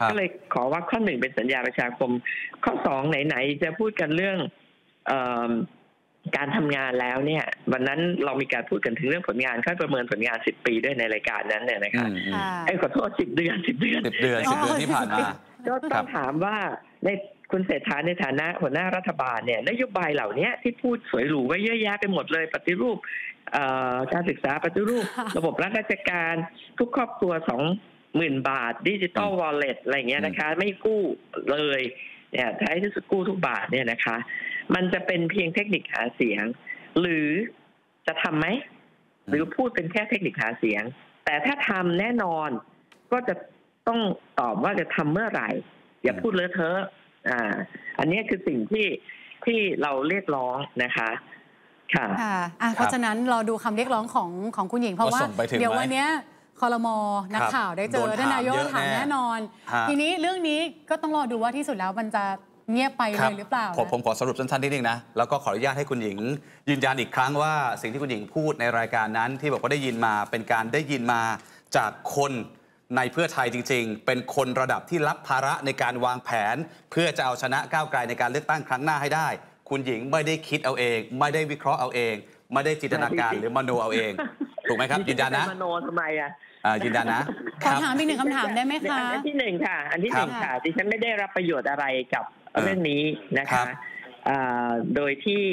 ก็เลยขอว่าข้อ1เป็นสัญญาประชาคมข้อ2ไหนๆจะพูดกันเรื่องการทำงานแล้วเนี่ยวันนั้นเรามีการพูดกันถึงเรื่องผลงานค่อยประเมินผลงาน10 ปีด้วยในรายการนั้นเนี่ยนะคะขอโทษ10 เดือน10 เดือนที่ผ่านมาก็ต้องถามว่าในคุณเศรษฐาในฐานะหัวหน้ารัฐบาลเนี่ยนโยบายเหล่านี้ที่พูดสวยหรูไว้เยอะแยะไปหมดเลยปฏิรูปการศึกษาปฏิรูประบบรัฐราชการทุกครอบครัว20,000 บาทดิจิตอลวอลเล็ตอะไรเงี้ยนะคะไม่กู้เลยเนี่ยท้ายที่สุดกู้ทุกบาทเนี่ยนะคะมันจะเป็นเพียงเทคนิคหาเสียงหรือจะทำไหมหรือพูดเป็นแค่เทคนิคหาเสียงแต่ถ้าทำแน่นอนก็จะต้องตอบว่าจะทำเมื่อไหร่อย่าพูดเลอะเทอะอันนี้คือสิ่งที่เราเรียกร้องนะคะค่ะเพราะฉะนั้นเราดูคำเรียกร้องของคุณหญิงเพราะว่าเดี๋ยววันนี้ครม.นักข่าวได้เจอท่านนายกถามแน่นอนทีนี้เรื่องนี้ก็ต้องรอดูว่าที่สุดแล้วมันจะเงียบไปเลยหรือเปล่าผมขอสรุปสั้นๆนิดนึงนะแล้วก็ขออนุญาตให้คุณหญิงยืนยันอีกครั้งว่าสิ่งที่คุณหญิงพูดในรายการนั้นที่บอกว่าได้ยินมาเป็นการได้ยินมาจากคนในเพื่อไทยจริงๆเป็นคนระดับที่รับภาระในการวางแผนเพื่อจะเอาชนะก้าวไกลในการเลือกตั้งครั้งหน้าให้ได้คุณหญิงไม่ได้คิดเอาเองไม่ได้วิเคราะห์เอาเองไม่ได้จินตนาการหรือมโนเอาเองถูกไหมครับยืนยันนะมโนทำไมยืนยันนะขอถามอีก1 คำถามได้ไหมคะอันที่1ค่ะอันที่1ค่ะดิฉันไม่ได้รับประโยชน์อะไรกับเรื่องนี้นะคะโดยที่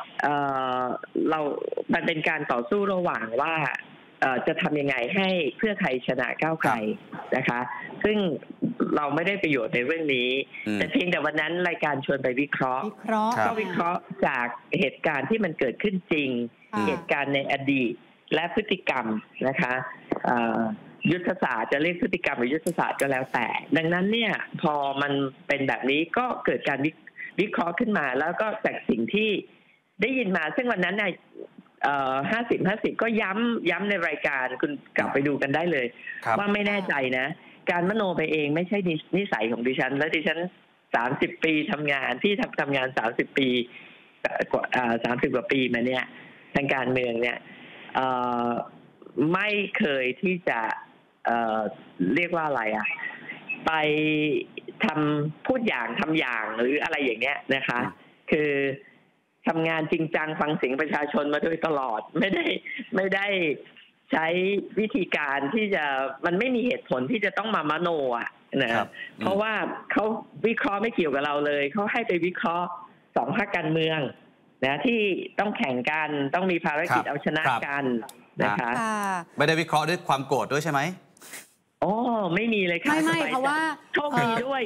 มันเป็นการต่อสู้ระหว่างว่าจะทำยังไงให้เพื่อไทยชนะก้าวไกลนะคะซึ่งเราไม่ได้ประโยชน์ในเรื่องนี้แต่เพียงแต่วันนั้นรายการชวนไปวิเคราะห์ก็วิเคราะห์จากเหตุการณ์ที่มันเกิดขึ้นจริงเหตุการณ์ในอดีตและพฤติกรรมนะคะยุทธศาสตร์จะเรียกพฤติกรรมหรือยุทธศาสตร์ก็แล้วแต่ดังนั้นเนี่ยพอมันเป็นแบบนี้ก็เกิดการวิเคราะห์ขึ้นมาแล้วก็จากสิ่งที่ได้ยินมาซึ่งวันนั้น50-50ก็ย้ำในรายการคุณกลับไปดูกันได้เลยว่าไม่แน่ใจนะการมโนไปเองไม่ใช่นิสัยของดิฉันและดิฉัน30 ปีทำงานที่ทำงาน30 ปี30 กว่าปีมาเนี่ยทางการเมืองเนี่ยไม่เคยที่จะเรียกว่าอะไรไปพูดอย่างทำอย่างหรืออะไรอย่างเงี้ยนะคะคือทำงานจริงจังฟังเสียงประชาชนมาโดยตลอดไม่ได้ใช้วิธีการที่จะมันไม่มีเหตุผลที่จะต้องมามโนนะเพราะว่าเขาวิเคราะห์ไม่เกี่ยวกับเราเลยเขาให้ไปวิเคราะห์2 พรรคการเมืองนะที่ต้องแข่งกันต้องมีภารกิจเอาชนะกันนะคะไม่ได้วิเคราะห์ด้วยความโกรธด้วยใช่ไหมอ๋อไม่มีเลยค่ะไม่เพราะว่าโชคดีด้วย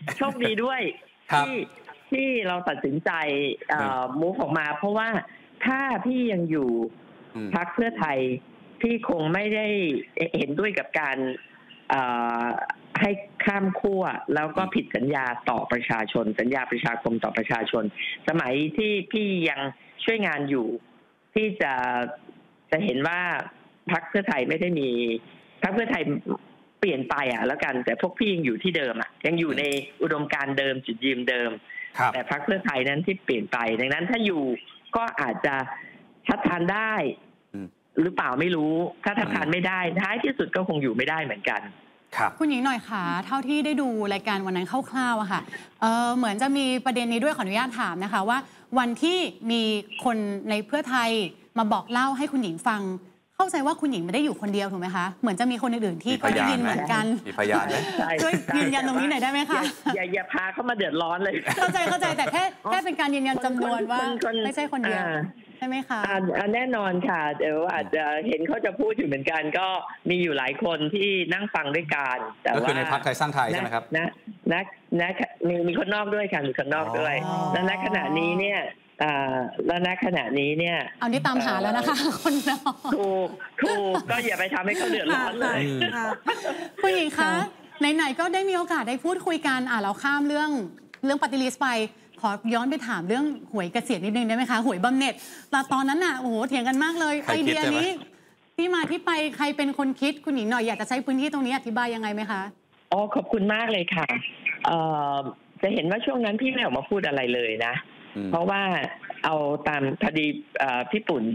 ที่เราตัดสินใจมูฟออกมาเพราะว่าถ้าพี่ยังอยู่พรรคเพื่อไทยพี่คงไม่ได้เห็นด้วยกับการให้ข้ามขั้วแล้วก็ผิดสัญญาต่อประชาชนสัญญาประชาคมต่อประชาชนสมัยที่พี่ยังช่วยงานอยู่ที่จะเห็นว่าพรรคเพื่อไทยไม่ได้มีพรรคเพื่อไทยเปลี่ยนไปแล้วกันแต่พวกพี่ยังอยู่ที่เดิมยังอยู่ในอุดมการณ์เดิมจุดยืนเดิมแต่พรรคเพื่อไทยนั้นที่เปลี่ยนไปดังนั้นถ้าอยู่ก็อาจจะทัดทานได้หรือเปล่าไม่รู้ถ้าทัดทานไม่ได้ท้ายที่สุดก็คงอยู่ไม่ได้เหมือนกันคุณหญิงหน่อยค่ะเท่าที่ได้ดูรายการวันนั้นคร่าวๆค่ะเหมือนจะมีประเด็นนี้ด้วยขออนุญาตถามนะคะว่าวันที่มีคนในเพื่อไทยมาบอกเล่าให้คุณหญิงฟังเข้าใจว่าคุณหญิงไม่ได้อยู่คนเดียวถูกไหมคะเหมือนจะมีคนอื่นๆที่ก็ได้ยินเหมือนกันมีพยานไหมช่วยยืนยันตรงนี้หน่อยได้ไหมคะอย่าพาเข้ามาเดือดร้อนเลยเข้าใจแต่แค่เป็นการยืนยันจำนวนว่าไม่ใช่คนเดียวใช่ไหมคะแน่นอนค่ะเดี๋ยวอาจจะเห็นเขาจะพูดอยู่เหมือนกันก็มีอยู่หลายคนที่นั่งฟังด้วยกันแต่ว่าในพรรคไทยสร้างไทยใช่ไหมครับมีคนนอกด้วยค่ะมีคนนอกด้วยแล้วณขณะนี้เนี่ยแล้วณขณะนี้เนี่ยเอานี่ตามหาแล้วนะคะคนนอกถูกก็อย่าไปทำให้เขาเดือดร้อนเลยคุณหญิงคะไหนๆก็ได้มีโอกาสได้พูดคุยกันเราข้ามเรื่องปฏิริษีไปขอย้อนไปถามเรื่องหวยเกษียณนิดนึงได้ไหมคะหวยบำเหน็จตอนนั้นโอ้โหเถียงกันมากเลยไอเดียนี้ที่มาที่ไปใครเป็นคนคิดคุณหญิงหน่อยอยากจะใช้พื้นที่ตรงนี้อธิบายยังไงไหมคะขอบคุณมากเลยค่ะจะเห็นว่าช่วงนั้นพี่ไม่ออกมาพูดอะไรเลยนะเพราะว่าเอาตามคดีพี่ปุ่น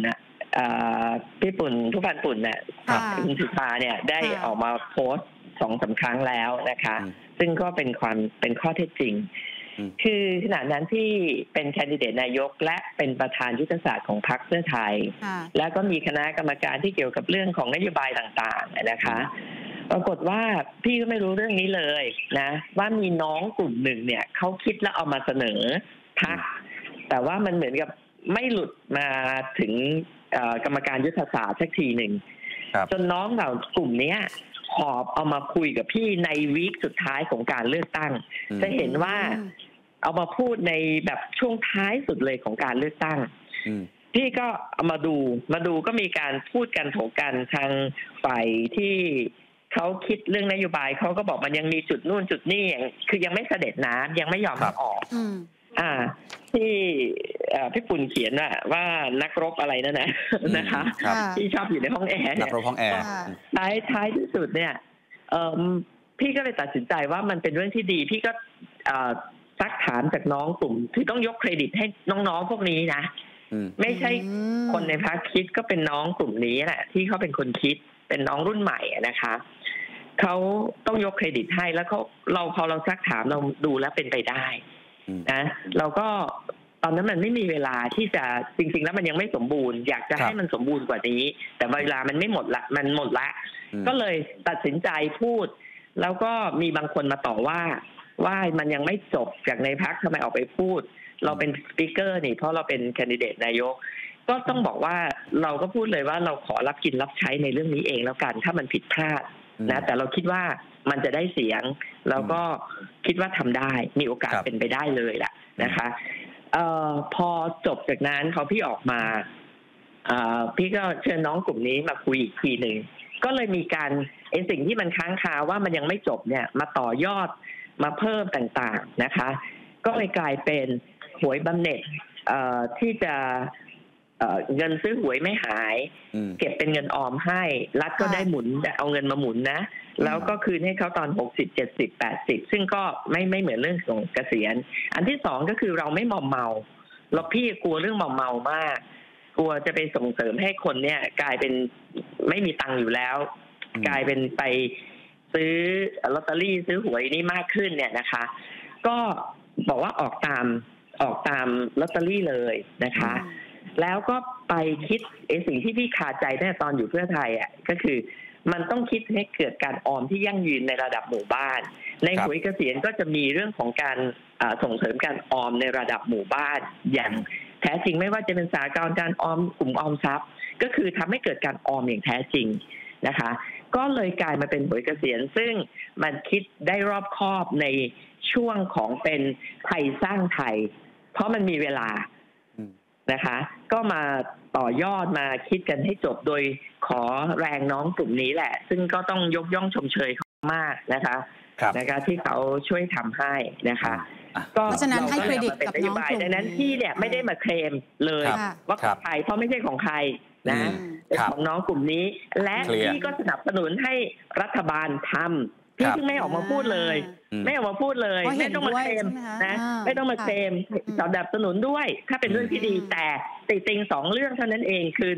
พี่ปุ่นผู้พันปุ่นเนี่ยค่ะคุณสิทธาเนี่ยได้ออกมาโพสต์2-3 ครั้งแล้วนะคะซึ่งก็เป็นข้อเท็จจริงคือขณะนั้นที่เป็นแคนดิเดตนายกและเป็นประธานยุทธศาสตร์ของพรรคเพื่อไทยแล้วก็มีคณะกรรมการที่เกี่ยวกับเรื่องของนโยบายต่างๆนะคะปรากฏว่าพี่ก็ไม่รู้เรื่องนี้เลยนะว่ามีน้องกลุ่มหนึ่งเนี่ยเขาคิดแล้วเอามาเสนอพรรคแต่ว่ามันเหมือนกับไม่หลุดมาถึงกรรมการยุทธศาสตร์สักทีหนึ่งจนน้องเรากลุ่มนี้หอบเอามาคุยกับพี่ในวีคสุดท้ายของการเลือกตั้งจะเห็นว่าเอามาพูดในแบบช่วงท้ายสุดเลยของการเลือกตั้งพี่ก็เอามาดูก็มีการพูดกันโถกกันทางฝ่ายที่เขาคิดเรื่องนโยบายเขาก็บอกมันยังมีจุดนู่นจุดนี่คือยังไม่เสด็จน้ำยังไม่ยอมออกที่พี่ปุ่นเขียนว่านักรบอะไรนั่นนะนะคะที่ชอบอยู่ในห้องแอร์นักรบห้องแอร์ท้ายที่สุดเนี่ยพี่ก็เลยตัดสินใจว่ามันเป็นเรื่องที่ดีพี่ก็ซักถามจากน้องกลุ่มที่ต้องยกเครดิตให้น้องๆพวกนี้นะไม่ใช่คนในพรรคคิดก็เป็นน้องกลุ่มนี้แหละที่เขาเป็นคนคิดเป็นน้องรุ่นใหม่นะคะเขาต้องยกเครดิตให้แล้วพอเราซักถามเราดูแล้วเป็นไปได้นะเราก็ตอนนั้นมันไม่มีเวลาที่จะจริงๆแล้วมันยังไม่สมบูรณ์อยากจะให้มันสมบูรณ์กว่านี้แต่เวลามันไม่หมดละมันหมดละก็เลยตัดสินใจพูดแล้วก็มีบางคนมาต่อว่ามันยังไม่จบจากในพรรคทำไมออกไปพูดเราเป็นสปีกเกอร์นี่เพราะเราเป็นแคนดิเดตนายกก็ต้องบอกว่าเราก็พูดเลยว่าเราขอรับกินรับใช้ในเรื่องนี้เองแล้วกันถ้ามันผิดพลาดนะแต่เราคิดว่ามันจะได้เสียงแล้วก็คิดว่าทำได้มีโอกาสเป็นไปได้เลยแหละนะคะพอจบจากนั้นพอพี่ออกมาพี่ก็เชิญน้องกลุ่มนี้มาคุยอีกทีหนึ่งก็เลยมีการสิ่งที่มันค้างคาว่ามันยังไม่จบเนี่ยมาต่อยอดมาเพิ่มต่างๆนะคะก็เลยกลายเป็นหวยบำเหน็จที่จะเงินซื้อหวยไม่หายเก็บเป็นเงินออมให้รัฐก็ได้หมุนเอาเงินมาหมุนนะแล้วก็คืนให้เขาตอน60 70 80ซึ่งก็ไม่เหมือนเรื่องของเกษียณอันที่2ก็คือเราไม่มอมเมาเราพี่กลัวเรื่องมอมเมามากกลัวจะไปส่งเสริมให้คนเนี่ยกลายเป็นไม่มีตังค์อยู่แล้วกลายเป็นไปซื้อลอตเตอรี่ซื้อหวยนี่มากขึ้นเนี่ยนะคะก็บอกว่าออกตามลอตเตอรี่เลยนะคะแล้วก็ไปคิดสิ่งที่พี่คาใจตั้งแต่ตอนอยู่เพื่อไทยก็คือมันต้องคิดให้เกิดการออมที่ยั่งยืนในระดับหมู่บ้านในหวยเกษียณก็จะมีเรื่องของการส่งเสริมการออมในระดับหมู่บ้านอย่างแท้จริงไม่ว่าจะเป็นสหกรณ์การออมกลุ่มออมทรัพย์ก็คือทำให้เกิดการออมอย่างแท้จริงนะคะก็เลยกลายมาเป็นหวยเกษียณซึ่งมันคิดได้รอบคอบในช่วงของเป็นไทยสร้างไทยเพราะมันมีเวลานะคะก็มาต่อยอดมาคิดกันให้จบโดยขอแรงน้องกลุ่มนี้แหละซึ่งก็ต้องยกย่องชมเชยเขามากนะคะที่เขาช่วยทำให้นะคะก็เพราะฉะนั้นให้เครดิตกับน้องกลุ่มดังนั้นพี่เนี่ยไม่ได้มาเคลมเลยว่าของใครเพราะไม่ใช่ของใครนะเป็นของน้องกลุ่มนี้และพี่ก็สนับสนุนให้รัฐบาลทำพี่ซึ่งไม่ออกมาพูดเลยไม่ออกมาพูดเลยไม่ต้องมาเคลมนะไม่ต้องมาเคลมสนับสนุนด้วยถ้าเป็นเรื่องที่ดีแต่ติดติง2เรื่องเท่านั้นเองคือ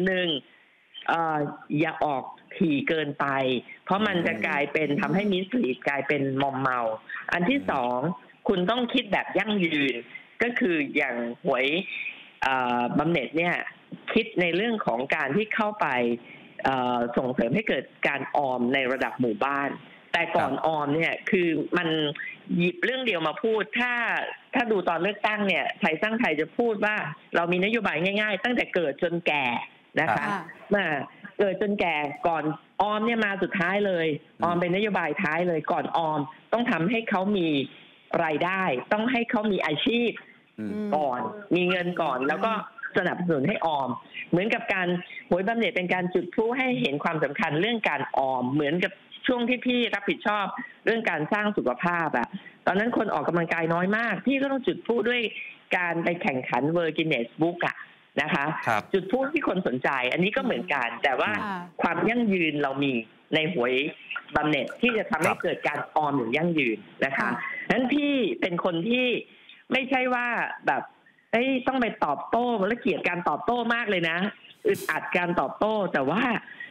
1อย่าออกถี่เกินไปเพราะมันจะกลายเป็นทำให้มิสลีดกลายเป็นมอมเมาอันที่2คุณต้องคิดแบบยั่งยืนก็คืออย่างหวยบำเหน็จเนี่ยคิดในเรื่องของการที่เข้าไปส่งเสริมให้เกิดการออมในระดับหมู่บ้านแต่ก่อนออมเนี่ยคือมันหยิบเรื่องเดียวมาพูดถ้าดูตอนเลือกตั้งเนี่ยไทยสร้างไทยจะพูดว่าเรามีนโยบายง่ายๆตั้งแต่เกิดจนแก่นะคะมาเกิดจนแก่ก่อนออมเนี่ยมาสุดท้ายเลยออมเป็นนโยบายท้ายเลยก่อนออมต้องทำให้เขามีรายได้ต้องให้เขามีอาชีพก่อนมีเงินก่อนแล้วก็สนับสนุนให้ออมเหมือนกับการหวยบำเหน็จเป็นการจุดพลุให้เห็นความสำคัญเรื่องการออมเหมือนกับช่วงที่พี่รับผิดชอบเรื่องการสร้างสุขภาพตอนนั้นคนออกกำลังกายน้อยมากพี่ก็ต้องจุดพลุด้วยการไปแข่งขันเวอร์กินเนสบุ๊กนะคะจุดพลุที่คนสนใจอันนี้ก็เหมือนกันแต่ว่าความยั่งยืนเรามีในหวยบำเหน็จที่จะทำให้เกิดการออมอย่างยั่งยืนนะคะนั้นพี่เป็นคนที่ไม่ใช่ว่าแบบต้องไปตอบโต้และเกลียดการตอบโต้มากเลยนะอึดอัดการตอบโต้แต่ว่า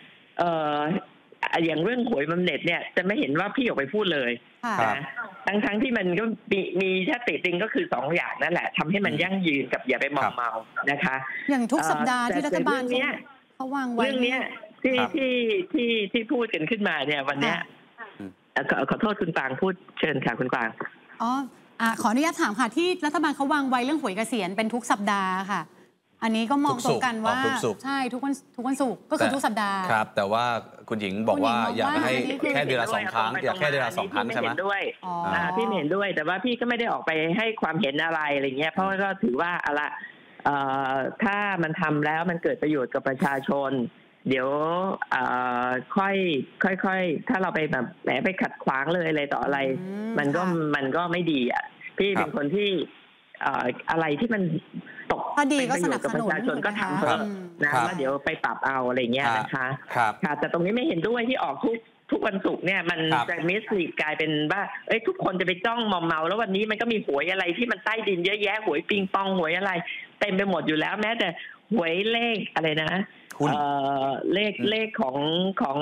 อย่างเรื่องหวยบำเหน็จเนี่ยจะไม่เห็นว่าพี่ออกไปพูดเลยนะทั้งที่มันก็มีแค่ติติงก็คือ2 อย่างนั่นแหละทำให้มันยั่งยืนกับอย่าไปมอมเมานะคะอย่างทุกสัปดาห์ที่รัฐบาลเขาวางไว้เรื่องนี้ที่พูดกันขึ้นมาเนี่ยวันนี้ขอโทษคุณปางพูดเชิญค่ะคุณปางขออนุญาตถามค่ะที่รัฐบาลเขาวางไว้เรื่องหวยเกษียณเป็นทุกสัปดาห์ค่ะอันนี้ก็มองตรงกันว่าใช่ทุกวันศุกร์ก็คือทุกสัปดาห์ครับแต่ว่าคุณหญิงบอกว่าอยากให้แค่เดือนละ2 ครั้งอยากแค่เดือนละ2 ครั้งใช่ไหมด้วยพี่เห็นด้วยแต่ว่าพี่ก็ไม่ได้ออกไปให้ความเห็นอะไรเงี้ยเพราะก็ถือว่าอะไรถ้ามันทำแล้วมันเกิดประโยชน์กับประชาชนเดี๋ยวค่อยถ้าเราไปแบบแหมไปขัดขวางเลยอะไรต่ออะไรมันก็ไม่ดีอ่ะพี่เป็นคนที่อะไรที่มันตกเป็นประโยชน์กับประชาชนก็ทำเถอะนะว่าเดี๋ยวไปปรับเอาอะไรเงี้ยนะคะค่ะแต่ตรงนี้ไม่เห็นด้วยที่ออกทุกวันศุกร์เนี่ยมันจะมิสลีดกลายเป็นว่าทุกคนจะไปจ้องมอมเมาแล้ววันนี้มันก็มีหวยอะไรที่มันใต้ดินเยอะแยะหวยปิงปองหวยอะไรเต็มไปหมดอยู่แล้วแม้แต่หวยเลขอะไรนะเลขของ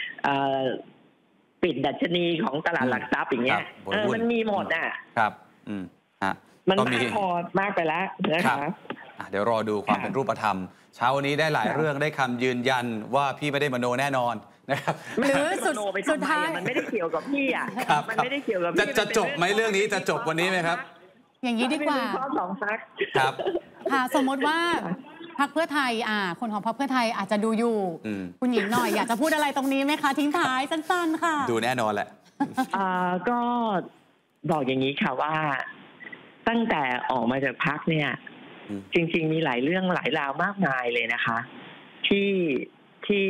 ปิดดัชนีของตลาดหลักทรัพย์อย่างเงี้ยมันมีหมดอ่ะครับมันมากพอมากไปแล้วนะคะเดี๋ยวรอดูความเป็นรูปธรรมเช้าวันนี้ได้หลายเรื่องได้คำยืนยันว่าพี่ไม่ได้มโนแน่นอนนะครับหรือสุดท้ายมันไม่ได้เกี่ยวกับพี่อ่ะมันไม่ได้เกี่ยวกับจะจบไหมเรื่องนี้จะจบวันนี้ไหมครับอย่างนี้ดีกว่าข้อ2 พรรคครับสมมติว่าพรรคเพื่อไทยคนของพรรคเพื่อไทยอาจจะดูอยู่คุณหญิงหน่อยอยากจะพูดอะไรตรงนี้ไหมคะทิ้งท้ายสั้นๆค่ะดูแน่นอนแหละก็บอกอย่างนี้ค่ะว่าตั้งแต่ออกมาจากพรรคเนี่ยจริงๆมีหลายเรื่องหลายราวมากมายเลยนะคะที่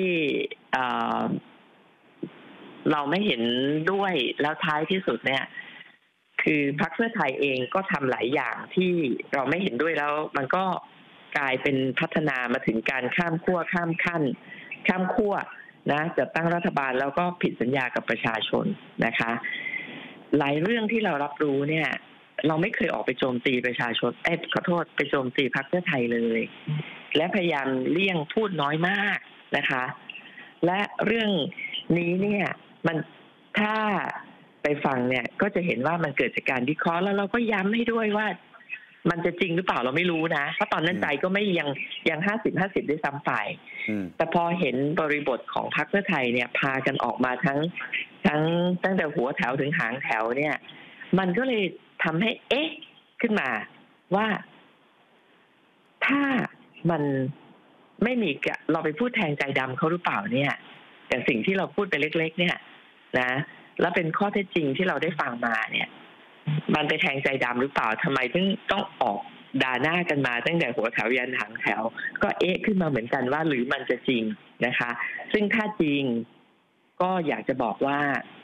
เราไม่เห็นด้วยแล้วท้ายที่สุดเนี่ยคือพรรคเพื่อไทยเองก็ทำหลายอย่างที่เราไม่เห็นด้วยแล้วมันก็กลายเป็นพัฒนามาถึงการข้ามขั้วข้ามขั้วนะจัดตั้งรัฐบาลแล้วก็ผิดสัญญากับประชาชนนะคะหลายเรื่องที่เรารับรู้เนี่ยเราไม่เคยออกไปโจมตีประชาชนขอโทษไปโจมตีพรรคเพื่อไทยเลยและพยายามเลี่ยงพูดน้อยมากนะคะและเรื่องนี้เนี่ยมันถ้าไปฟังเนี่ยก็จะเห็นว่ามันเกิดจากการวิเคราะห์แล้วเราก็ย้ำให้ด้วยว่ามันจะจริงหรือเปล่าเราไม่รู้นะเพราะตอนนั้นใจก็ไม่ยัง50-50ด้วยซ้ำไปแต่พอเห็นบริบทของพรรคเพื่อไทยเนี่ยพากันออกมาทั้งตั้งแต่หัวแถวถึงหางแถวเนี่ยมันก็เลยทำให้ขึ้นมาว่าถ้ามันไม่มีเราไปพูดแทงใจดำเขาหรือเปล่าเนี่ยแต่สิ่งที่เราพูดไปเล็กๆเนี่ยนะแล้วเป็นข้อเท็จจริงที่เราได้ฟังมาเนี่ยมันไปแทงใจดำหรือเปล่าทำไมถึงต้องออกด่าหน้ากันมาตั้งแต่หัวแถวยันหางแถวก็ขึ้นมาเหมือนกันว่าหรือมันจะจริงนะคะซึ่งถ้าจริงก็อยากจะบอกว่า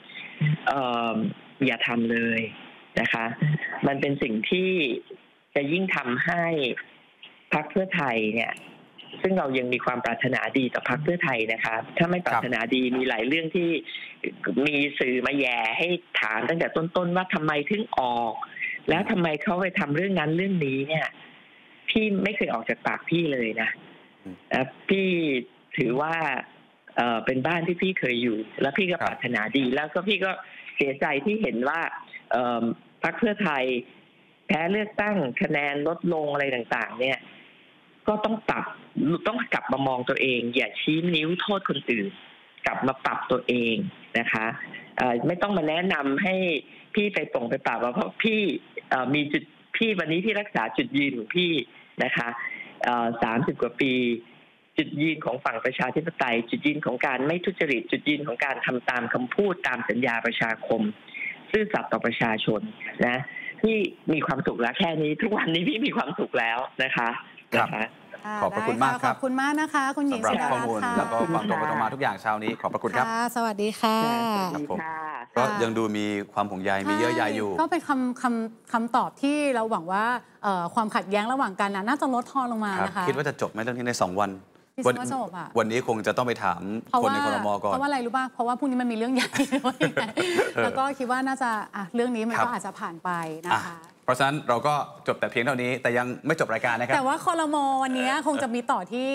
อย่าทำเลยนะคะมันเป็นสิ่งที่จะยิ่งทำให้พรรคเพื่อไทยเนี่ยซึ่งเรายังมีความปรารถนาดีต่อพรรคเพื่อไทยนะคะถ้าไม่ปรารถนาดีมีหลายเรื่องที่มีสื่อมาแย่ให้ถามตั้งแต่ต้นๆว่าทำไมถึงออกแล้วทำไมเขาไปทำเรื่องนั้นเรื่องนี้เนี่ยพี่ไม่เคยออกจากปากพี่เลยนะพี่ถือว่าเป็นบ้านที่พี่เคยอยู่แล้วพี่ก็ปรารถนาดีแล้วก็พี่ก็เสียใจที่เห็นว่าพรรคเพื่อไทยแพ้เลือกตั้งคะแนนลดลงอะไรต่างๆเนี่ยก็ต้องกลับมามองตัวเองอย่าชี้นิ้วโทษคนอื่นกลับมาปรับตัวเองนะคะไม่ต้องมาแนะนำให้พี่ไปปรับเพราะพี่มีจุดพี่วันนี้พี่รักษาจุดยืนของพี่นะคะ30 กว่าปีจุดยืนของฝั่งประชาธิปไตยจุดยืนของการไม่ทุจริตจุดยืนของการทำตามคำพูดตามสัญญาประชาคมซื่อสัตย์ต่อประชาชนนะพี่มีความสุขแล้วแค่นี้ทุกวันนี้พี่มีความสุขแล้วนะคะขอบพระคุณมากครับขอบคุณมากนะคะคุณหญิงสุดารัตน์ค่ะแล้วก็ความตรงไปตรงมาทุกอย่างเช้านี้ขอบพระคุณครับสวัสดีค่ะก็ยังดูมีความห่วงใยมีเยื่อใยอยู่ก็เป็นคำตอบที่เราหวังว่าความขัดแย้งระหว่างกันน่าจะลดทอนลงมานะคะคิดว่าจะจบไหมเรื่องนี้ใน2 วันวันนี้คงจะต้องไปถามคนในครม.ก่อนเพราะว่าอะไรรู้ป่ะเพราะว่าพรุ่งนี้มันมีเรื่องใหญ่ด้วยแล้วก็คิดว่าน่าจะเรื่องนี้มันก็อาจจะผ่านไปนะคะเพราะฉะนั้นเราก็จบแต่เพียงเท่านี้แต่ยังไม่จบรายการนะครับแต่ว่าครม.วันนี้คงจะมีต่อที่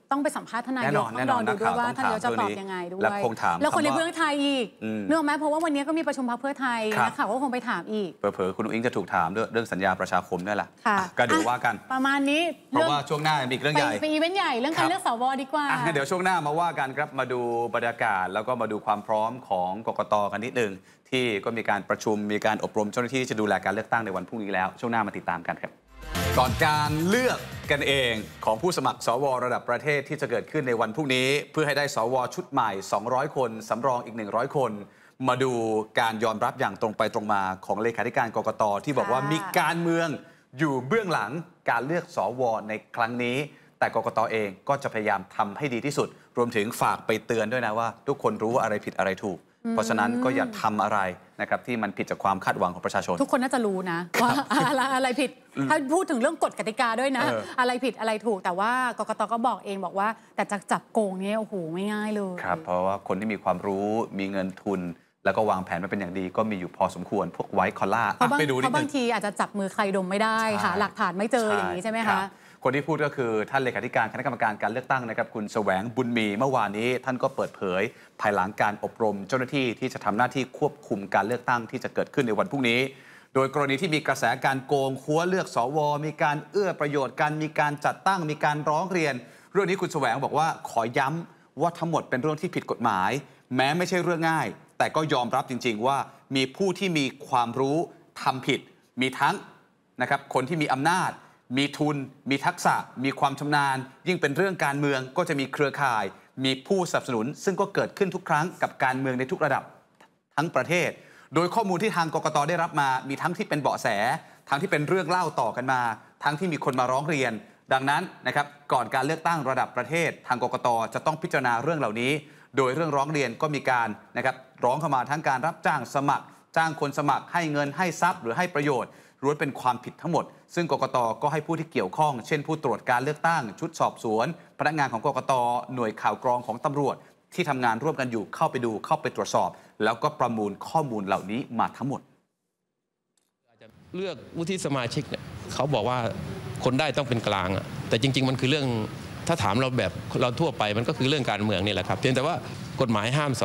ต้องไปสัมภาษณ์ทนายกต้องรอดูด้วยว่าทนายกจะตอบยังไงด้วยแล้วคนในเพื่อไทยอีกเนื่องไหมเพราะว่าวันนี้ก็มีประชุมพรรคเพื่อไทยนักข่าวก็คงไปถามอีกเผลอๆคุณอุ้งจะถูกถามเรื่องสัญญาประชาคมด้วยแหละก็เดี๋ยวว่ากันประมาณนี้เพราะว่าช่วงหน้ามีเรื่องใหญ่ไปอีเวนต์ใหญ่เรื่องการเลือกสวดีกว่าเดี๋ยวช่วงหน้ามาว่ากันครับมาดูบรรยากาศแล้วก็มาดูความพร้อมของกกต.กันนิดนึงที่ก็มีการประชุมมีการอบรมเจ้าหน้าที่จะดูแลการเลือกตั้งในวันพรุ่งนี้แล้วช่วงหน้ามาติดตามกันครับก่อนการเลือกกันเองของผู้สมัครสวระดับประเทศที่จะเกิดขึ้นในวันพรุ่งนี้เพื่อให้ได้สวชุดใหม่200คนสำรองอีก100คนมาดูการยอมรับอย่างตรงไปตรงมาของเลขาธิการกกต.ที่บอกว่ามีการเมืองอยู่เบื้องหลังการเลือกสวในครั้งนี้แต่กกต.เองก็จะพยายามทำให้ดีที่สุดรวมถึงฝากไปเตือนด้วยนะว่าทุกคนรู้ว่าอะไรผิดอะไรถูกเพราะฉะนั้นก็อย่าทำอะไรนะครับที่มันผิดจากความคาดหวังของประชาชนทุกคนน่าจะรู้นะว่าอะไรผิดถ้าพูดถึงเรื่องกฎกติกาด้วยนะอะไรผิดอะไรถูกแต่ว่ากกต.ก็บอกเองบอกว่าแต่จะจับโกงนี่โอ้โหไม่ง่ายเลยครับเพราะว่าคนที่มีความรู้มีเงินทุนแล้วก็วางแผนมาเป็นอย่างดีก็มีอยู่พอสมควรพวกไวท์คอลล่าไปดูนิดนึงเพราะบางทีอาจจะจับมือใครดมไม่ได้หาหลักฐานไม่เจออย่างนี้ใช่ไหมคะคนที่พูดก็คือท่านเลขาธิการคณะกรรมการการเลือกตั้งนะครับคุณแสวงบุญมีเมื่อวานนี้ท่านก็เปิดเผยภายหลังการอบรมเจ้าหน้าที่ที่จะทำหน้าที่ควบคุมการเลือกตั้งที่จะเกิดขึ้นในวันพรุ่งนี้โดยกรณีที่มีกระแสการโกงคั้วเลือกสวมีการเอื้อประโยชน์กันมีการจัดตั้งมีการร้องเรียนเรื่องนี้คุณแสวงบอกว่าขอย้ำว่าทั้งหมดเป็นเรื่องที่ผิดกฎหมายแม้ไม่ใช่เรื่องง่ายแต่ก็ยอมรับจริงๆว่ามีผู้ที่มีความรู้ทำผิดมีทั้งนะครับคนที่มีอำนาจมีทุนมีทักษะมีความชำนาญยิ่งเป็นเรื่องการเมืองก็จะมีเครือข่ายมีผู้สนับสนุนซึ่งก็เกิดขึ้นทุกครั้งกับการเมืองในทุกระดับทั้งประเทศโดยข้อมูลที่ทางกกต.ได้รับมามีทั้งที่เป็นเบาะแสทั้งที่เป็นเรื่องเล่าต่อกันมาทั้งที่มีคนมาร้องเรียนดังนั้นนะครับก่อนการเลือกตั้งระดับประเทศทางกกต.จะต้องพิจารณาเรื่องเหล่านี้โดยเรื่องร้องเรียนก็มีการนะครับร้องเข้ามาทั้งการรับจ้างสมัครจ้างคนสมัครให้เงินให้ทรัพย์หรือให้ประโยชน์ล้วนเป็นความผิดทั้งหมดซึ่งกกต.ก็ให้ผู้ที่เกี่ยวข้องเช่นผู้ตรวจการเลือกตั้งชุดสอบสวนพนักงานของกกต.หน่วยข่าวกรองของตำรวจที่ทำงานร่วมกันอยู่เข้าไปดูเข้าไปตรวจสอบแล้วก็ประมูลข้อมูลเหล่านี้มาทั้งหมดเลือกวุฒิสมาชิกเนี่ยเขาบอกว่าคนได้ต้องเป็นกลางอ่ะแต่จริงๆมันคือเรื่องถ้าถามเราแบบเราทั่วไปมันก็คือเรื่องการเมืองนี่แหละครับเพียงแต่ว่ากฎหมายห้าม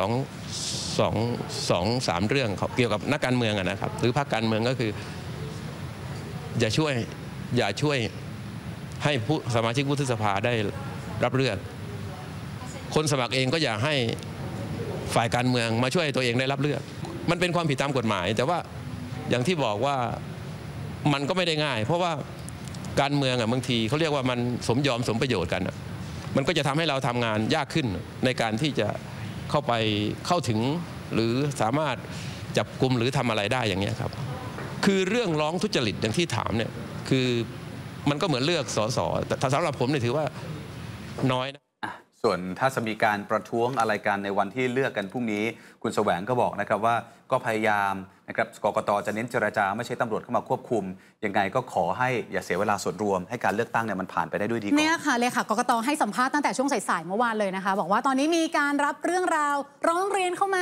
3 เรื่องเกี่ยวกับนักการเมืองนะครับหรือพรรคการเมืองก็คืออย่าช่วยให้ผู้สมาชิกวุฒิสภาได้รับเลือกคนสมัครเองก็อย่าให้ฝ่ายการเมืองมาช่วยตัวเองได้รับเลือกมันเป็นความผิดตามกฎหมายแต่ว่าอย่างที่บอกว่ามันก็ไม่ได้ง่ายเพราะว่าการเมืองบางทีเขาเรียกว่ามันสมยอมสมประโยชน์กันมันก็จะทำให้เราทำงานยากขึ้นในการที่จะเข้าถึงหรือสามารถจับกุมหรือทำอะไรได้อย่างนี้ครับคือเรื่องร้องทุจริตอย่างที่ถามเนี่ยคือมันก็เหมือนเลือกสสแต่สำหรับผมเนี่ยถือว่าน้อยนะส่วนถ้าจะมีการประท้วงอะไรกันในวันที่เลือกกันพรุ่งนี้คุณแสวงก็บอกนะครับว่าก็พยายามนะครับกกต.จะเน้นเจรจาไม่ใช่ตำรวจเข้ามาควบคุมยังไงก็ขอให้อย่าเสียเวลาส่วนรวมให้การเลือกตั้งเนี่ยมันผ่านไปได้ด้วยดีก่อนเนี่ยค่ะเลยค่ะกกต.ให้สัมภาษณ์ตั้งแต่ช่วงสายๆเมื่อวานเลยนะคะบอกว่าตอนนี้มีการรับเรื่องราวร้องเรียนเข้ามา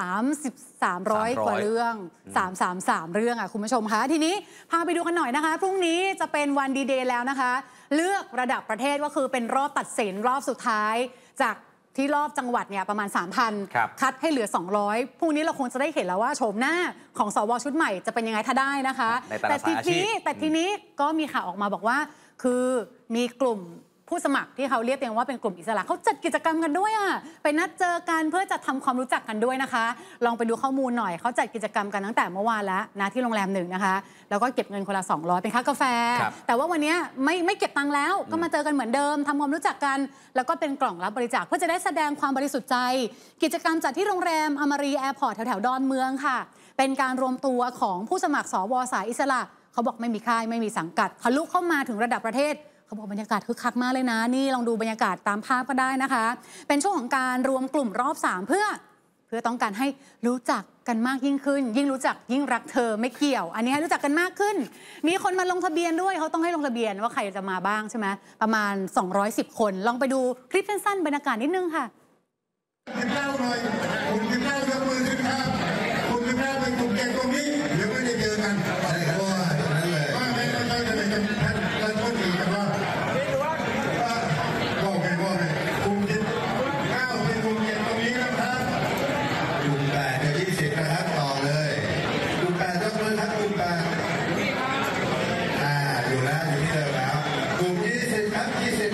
300 กว่าเรื่อง333เรื่องคุณผู้ชมคะทีนี้พาไปดูกันหน่อยนะคะพรุ่งนี้จะเป็นวันดีเดย์แล้วนะคะเลือกระดับประเทศก็คือเป็นรอบตัดสินรอบสุดท้ายจากที่รอบจังหวัดเนี่ยประมาณ 3,000 คัดให้เหลือ200พรุ่งนี้เราคงจะได้เห็นแล้วว่าโฉมหน้าของสวชุดใหม่จะเป็นยังไงถ้าได้นะคะแต่ทีนี้ก็มีข่าวออกมาบอกว่าคือมีกลุ่มผู้สมัครที่เขาเรียกเองว่าเป็นกลุ่มอิสระเขาจัดกิจกรรมกันด้วยไปนัดเจอกันเพื่อจะทำความรู้จักกันด้วยนะคะลองไปดูข้อมูลหน่อยเขาจัดกิจกรรมกันตั้งแต่เมื่อวานแล้วนะที่โรงแรม1นะคะแล้วก็เก็บเงินคนละ200เป็นค่ากาแฟแต่ว่าวันนี้ไม่เก็บตังค์แล้วก็มาเจอกันเหมือนเดิมทำความรู้จักกันแล้วก็เป็นกล่องรับบริจาคเพื่อจะได้แสดงความบริสุทธิ์ใจกิจกรรมจัดที่โรงแรมอมรีแอร์พอร์ตแถวๆดอนเมืองค่ะเป็นการรวมตัวของผู้สมัครสวสายอิสระเขาบอกไม่มีค่ายไม่มีสังกัดทะลุเข้ามาถึงระดับประเทศเขาบอกบรรยากาศคึกคักมากเลยนะนี่ลองดูบรรยากาศตามภาพก็ได้นะคะเป็นช่วงของการรวมกลุ่มรอบ3เพื่อต้องการให้รู้จักกันมากยิ่งขึ้นยิ่งรู้จักยิ่งรักเธอไม่เกี่ยวอันนี้ให้รู้จักกันมากขึ้นมีคนมาลงทะเบียนด้วยเขาต้องให้ลงทะเบียนว่าใครจะมาบ้างใช่ไหมประมาณ210คนลองไปดูคลิปสั้นๆบรรยากาศนิดนึงค่ะกินข้าวหน่อยคุณกินข้าวยกมือขึ้นครับคุณกินข้าวเป็นกลุ่มแกงตรงนี้เดี๋ยวไม่ได้เจอกันว่าไม่ใช่จะเป็นท่านต้นปีกันว่าบอกไง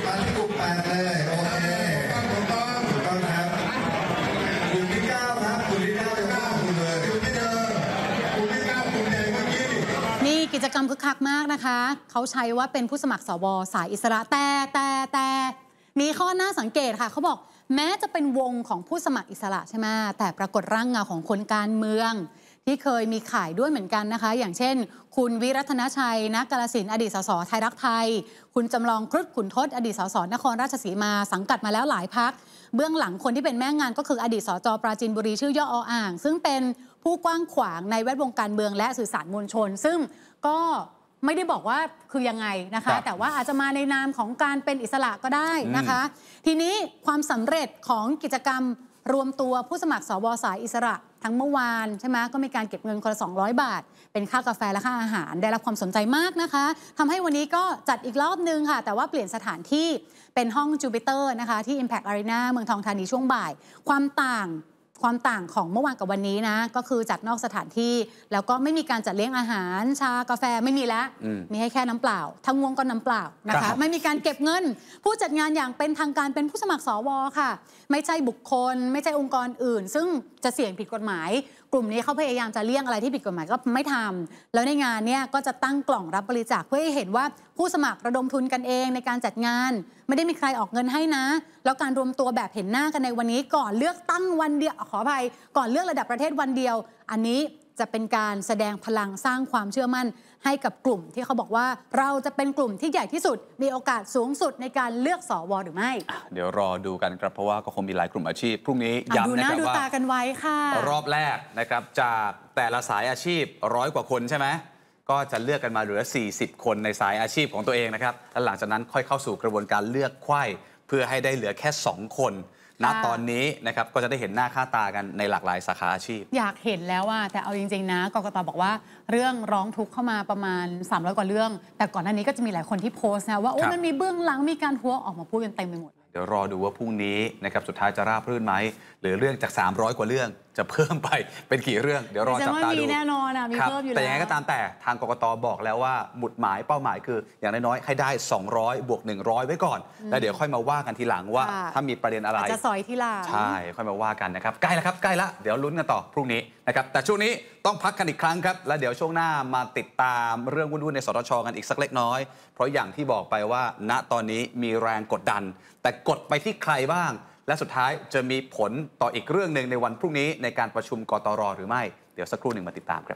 มาที่กลุ่ม8เลยโอเคถูกต้องครับกลุ่มที่9ครับกลุ่มที่9จะว่าคุณเลยกลุ่มที่1กลุ่มที่9กลุ่มใหญ่เมื่อกี้นี่กิจกรรมคึกคักมากนะคะเขาใช้ว่าเป็นผู้สมัครสวสายอิสระแต่มีข้อน่าสังเกตค่ะเขาบอกแม้จะเป็นวงของผู้สมัครอิสระใช่ไหมแต่ปรากฏร่างเงาของคนการเมืองที่เคยมีข่ายด้วยเหมือนกันนะคะอย่างเช่นคุณวิรัตนชัยณกาฬสินธุ์อดีตสสไทยรักไทยคุณจำลองครุฑขุนทดอดีตสสนครราชสีมาสังกัดมาแล้วหลายพรรคเบื้องหลังคนที่เป็นแม่งานก็คืออดีตสจปราจีนบุรีชื่อย่ออ่างซึ่งเป็นผู้กว้างขวางในแวดวงการเมืองและสื่อสารมวลชนซึ่งก็ไม่ได้บอกว่าคือยังไงนะคะแต่ว่าอาจจะมาในนามของการเป็นอิสระก็ได้นะคะทีนี้ความสำเร็จของกิจกรรมรวมตัวผู้สมัครสวสายอิสระทั้งเมื่อวานใช่ไหมก็มีการเก็บเงินคนละ200 บาทเป็นค่ากาแฟและค่าอาหารได้รับความสนใจมากนะคะทำให้วันนี้ก็จัดอีกรอบนึงค่ะแต่ว่าเปลี่ยนสถานที่เป็นห้องจูปิเตอร์นะคะที่ Impact Arena เมืองทองธานีช่วงบ่ายความต่างของเมื่อวานกับวันนี้นะก็คือจัดนอกสถานที่แล้วก็ไม่มีการจัดเลี้ยงอาหารชากาแฟไม่มีแล้วมีให้แค่น้ำเปล่าทั้งวงก็น้ำเปล่านะคะไม่มีการเก็บเงินผู้จัดงานอย่างเป็นทางการเป็นผู้สมัครสวค่ะไม่ใช่บุคคลไม่ใช่องค์กรอื่นซึ่งจะเสี่ยงผิดกฎหมายกลุ่มนี้เขาพยายามจะเลี่ยงอะไรที่ผิดกฎหมายก็ไม่ทำแล้วในงานเนี้ยก็จะตั้งกล่องรับบริจาคเพื่อให้เห็นว่าผู้สมัครระดมทุนกันเองในการจัดงานไม่ได้มีใครออกเงินให้นะแล้วการรวมตัวแบบเห็นหน้ากันในวันนี้ก่อนเลือกตั้งวันเดียวขออภัยก่อนเลือกระดับประเทศวันเดียวอันนี้จะเป็นการแสดงพลังสร้างความเชื่อมั่นให้กับกลุ่มที่เขาบอกว่าเราจะเป็นกลุ่มที่ใหญ่ที่สุดมีโอกาสสูงสุดในการเลือกสวหรือไม่เดี๋ยวรอดูกันครับเพราะว่าก็คงมีหลายกลุ่มอาชีพพรุ่งนี้ย้ำนะครับว่าดูตากันไว้ค่ะรอบแรกนะครับจากแต่ละสายอาชีพ100 กว่าคนใช่ไหมก็จะเลือกกันมาเหลือ40 คนในสายอาชีพของตัวเองนะครับแล้วหลังจากนั้นค่อยเข้าสู่กระบวนการเลือกไขว้เพื่อให้ได้เหลือแค่2 คนณตอนนี้นะครับก็จะได้เห็นหน้าค่าตากันในหลากหลายสาขาอาชีพอยากเห็นแล้วว่าแต่เอาจริงๆนะกกต.บอกว่าเรื่องร้องทุกข์เข้ามาประมาณ300 กว่าเรื่องแต่ก่อนหน้านี้ก็จะมีหลายคนที่โพสต์นะว่าโอ้มันมีเบื้องหลังมีการหัวออกมาพูดกันเต็มไปหมดเดี๋ยวรอดูว่าพรุ่งนี้นะครับสุดท้ายจะราบรื่นไหมหรือเรื่องจาก300 กว่าเรื่องจะเพิ่มไปเป็นกี่เรื่องเดี๋ยวรอจับตาดูแน่นอนมีเพิ่มอยู่แล้วแต่ยังไงก็ตามแต่ทางกกต.บอกแล้วว่าหมุดหมายเป้าหมายคืออย่างน้อยๆให้ได้200 บวก 100 ไว้ก่อนแล้วเดี๋ยวค่อยมาว่ากันทีหลังว่าถ้ามีประเด็นอะไรจะสอยทีหลังใช่ค่อยมาว่ากันนะครับใกล้แล้วครับใกล้ละเดี๋ยวลุ้นกันต่อพรุ่งนี้นะครับแต่ช่วงนี้ต้องพักกันอีกครั้งครับแล้วเดี๋ยวช่วงหน้ามาติดตามเรื่องวุ่นๆในสตช.กันอีกสักเล็กน้อยเพราะอย่างที่บอกไปว่าณตอนนี้มีแรงกดดันแต่กดไปที่ใครบ้างและสุดท้ายจะมีผลต่ออีกเรื่องหนึ่งในวันพรุ่งนี้ในการประชุมกตร.หรือไม่เดี๋ยวสักครู่หนึ่งมาติดตามครับ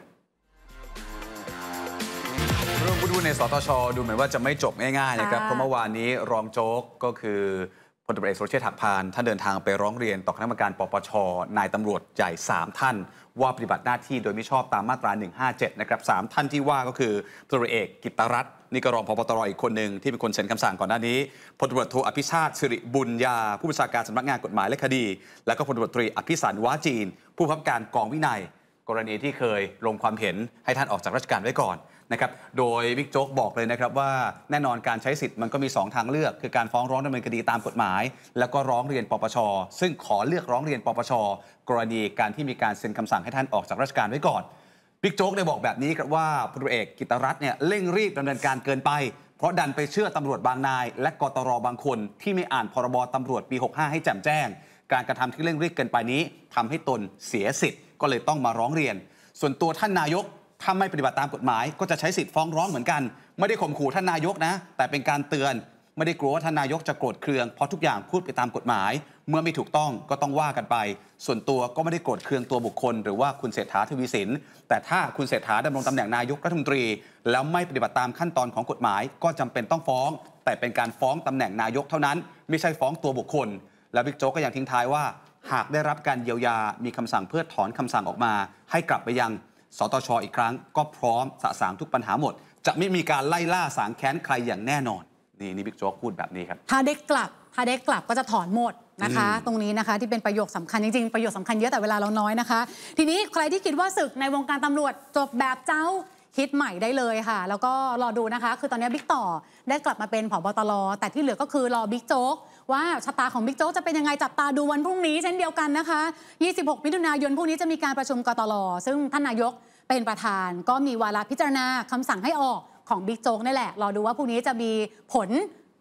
เรื่องวุ่นๆในสตช.ดูเหมือนว่าจะไม่จบง่ายๆนะครับเพราะเมื่อวานนี้รองโจ๊กก็คือพลตำรวจเอกสุรเชษฐ์หักพานท่านเดินทางไปร้องเรียนต่อคณะกรรมการปปช.นายตำรวจใหญ่3 ท่านว่าปฏิบัติหน้าที่โดยมิชอบตามมาตรา157นะครับ3 ท่านที่ว่าก็คือพลตำรวจเอกกิตตรัตน์นี่ก็รองผบ.ตร.อีกคนหนึ่งที่เป็นคนเซ็นคำสั่งก่อนหน้านี้พลตำรวจโทอภิชาติสิริบุญญาผู้บัญชาการสำนักงานกฎหมายและคดีและก็พลตำรวจตรีอภิสันต์ ว้าจีนผู้บังคับการกองวินัยกรณีที่เคยลงความเห็นให้ท่านออกจากราชการไว้ก่อนนะครับโดยบิ๊กโจ๊กบอกเลยนะครับว่าแน่นอนการใช้สิทธิ์มันก็มี2 ทางเลือกคือการฟ้องร้องดำเนินคดีตามกฎหมายแล้วก็ร้องเรียนปปช.ซึ่งขอเลือกร้องเรียนปปช.กรณีการที่มีการเซ็นคำสั่งให้ท่านออกจากราชการไว้ก่อนบิ๊กโจ๊กได้บอกแบบนี้ครับว่าพลตำรวจเอกกิตตรัตน์เนี่ยเร่งรีบดำเนินการเกินไปเพราะดันไปเชื่อตำรวจบางนายและกตร.บางคนที่ไม่อ่านพรบตำรวจปี65ให้แจ่มแจ้งการกระทำที่เร่งรีบเกินไปนี้ทำให้ตนเสียสิทธิ์ก็เลยต้องมาร้องเรียนส่วนตัวท่านนายกถ้าไม่ปฏิบัติตามกฎหมายก็จะใช้สิทธิ์ฟ้องร้องเหมือนกันไม่ได้ข่มขู่ท่านนายกนะแต่เป็นการเตือนไม่ได้กลัวว่าท่านนายกจะโกรธเคืองเพราะทุกอย่างพูดไปตามกฎหมายเมื่อไม่ถูกต้องก็ต้องว่ากันไปส่วนตัวก็ไม่ได้โกรธเคืองตัวบุคคลหรือว่าคุณเศรษฐาทวีสินแต่ถ้าคุณเศรษฐาดำรงตำแหน่งนายกรัฐมนตรีแล้วไม่ปฏิบัติตามขั้นตอนของกฎหมายก็จำเป็นต้องฟ้องแต่เป็นการฟ้องตำแหน่งนายกเท่านั้นไม่ใช่ฟ้องตัวบุคคลและบิ๊กโจ๊กก็ยังทิ้งท้ายว่าหากได้รับการเยียวยามีคำสั่งเพื่อถอนคำสั่งออกมาให้กลับไปยังสตช.อีกครั้งก็พร้อมสะสางทุกปัญหาหมดจะไม่มีการไล่ล่าสางแค้นใครอย่างแน่นอนนี่บิ๊กโจ๊กพูดแบบนี้ครับถ้าได้กลับก็จะถอนหมดนะคะตรงนี้นะคะที่เป็นประโยคสำคัญจริงๆประโยคสำคัญเยอะแต่เวลาเราน้อยนะคะทีนี้ใครที่คิดว่าศึกในวงการตำรวจจบแบบเจ้าคิดใหม่ได้เลยค่ะแล้วก็รอดูนะคะคือตอนนี้บิ๊กต่อได้กลับมาเป็นผบ.ตร.แต่ที่เหลือก็คือรอบิ๊กโจ๊กว่าชะตาของบิ๊กโจ๊กจะเป็นยังไงจับตาดูวันพรุ่งนี้เช่นเดียวกันนะคะ26 มิถุนายนพรุ่งนี้จะมีการประชุมกตร.ซึ่งท่านนายกเป็นประธานก็มีวาระพิจารณาคำสั่งให้ออกของบิ๊กโจ๊กนี่แหละรอดูว่าพรุ่งนี้จะมีผล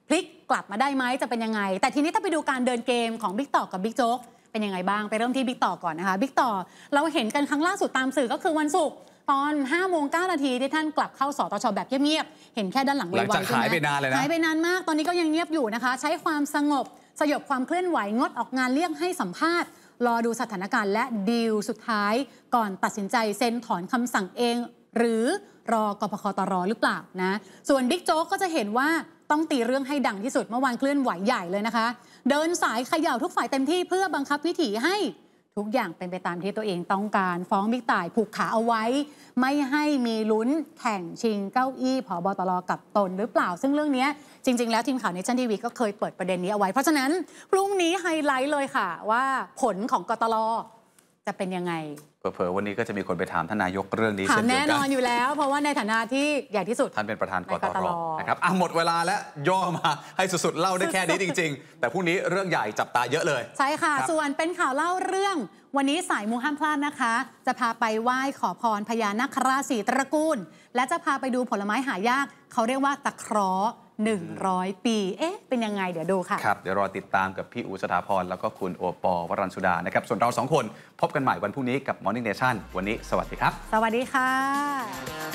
พลิกกลับมาได้ไหมจะเป็นยังไงแต่ทีนี้ถ้าไปดูการเดินเกมของบิ๊กต่อกับบิ๊กโจ๊กเป็นยังไงบ้างไปเริ่มที่บิ๊กต่อก่อนนะคะบิ๊กต่อเราเห็นกันครั้งล่าสุดตามสื่อก็คือวันศุกร์ตอน 5:09 นาทีที่ท่านกลับเข้าสตชแบบเงียบๆเห็นแค่ด้านหลังไวๆหลังจากหายไปนานเลยนะหายไปนานมากตอนนี้ก็ยังเงียบอยู่นะคะใช้ความสงบสยบความเคลื่อนไหวงดออกงานเลี่ยงให้สัมภาษณ์รอดูสถานการณ์และดีลสุดท้ายก่อนตัดสินใจเซ็นถอนคำสั่งเอง หรือรอกปคตรหรือเปล่านะส่วนบิ๊กโจ๊กก็จะเห็นว่าต้องตีเรื่องให้ดังที่สุดเมื่อวานเคลื่อนไหวใหญ่เลยนะคะเดินสายเขย่าทุกฝ่ายเต็มที่เพื่อบังคับวิถีให้ทุกอย่างเป็นไปตามที่ตัวเองต้องการฟ้องบิ๊กต่ายผูกขาเอาไว้ไม่ให้มีลุ้นแข่งชิงเก้าอี้ผบตรกับตนหรือเปล่าซึ่งเรื่องนี้จริงๆแล้วทีมข่าวเนชั่นทีวีก็เคยเปิดประเด็นนี้เอาไว้เพราะฉะนั้นพรุ่งนี้ไฮไลท์เลยค่ะว่าผลของกตรจะเป็นยังไงเผลอๆวันนี้ก็จะมีคนไปถามท่านนายกเรื่องนี้เช่นเดียวกันแน่นอนอยู่แล้วเพราะว่าในฐานะที่ใหญ่ที่สุดท่านเป็นประธานกตรนะครับรหมดเวลาแล้วย่อมาให้สุดๆเล่าได้แค่นี้จริงๆแต่พรุ่งนี้เรื่องใหญ่จับตาเยอะเลยใช่ค่ะส่วนเป็นข่าวเล่าเรื่องวันนี้สายมูห้ามพลาดนะคะจะพาไปไหว้ขอพรพญานาคราชสีตระกูลและจะพาไปดูผลไม้หายากเขาเรียกว่าตะเคราะห์100 ปีเป็นยังไงเดี๋ยวดูค่ะครับเดี๋ยวรอติดตามกับพี่อู๋สถาพรแล้วก็คุณโอปอวรัญชุดานะครับส่วนเรา2 คนพบกันใหม่วันพรุ่งนี้กับ Morning Nation วันนี้สวัสดีครับสวัสดีค่ะ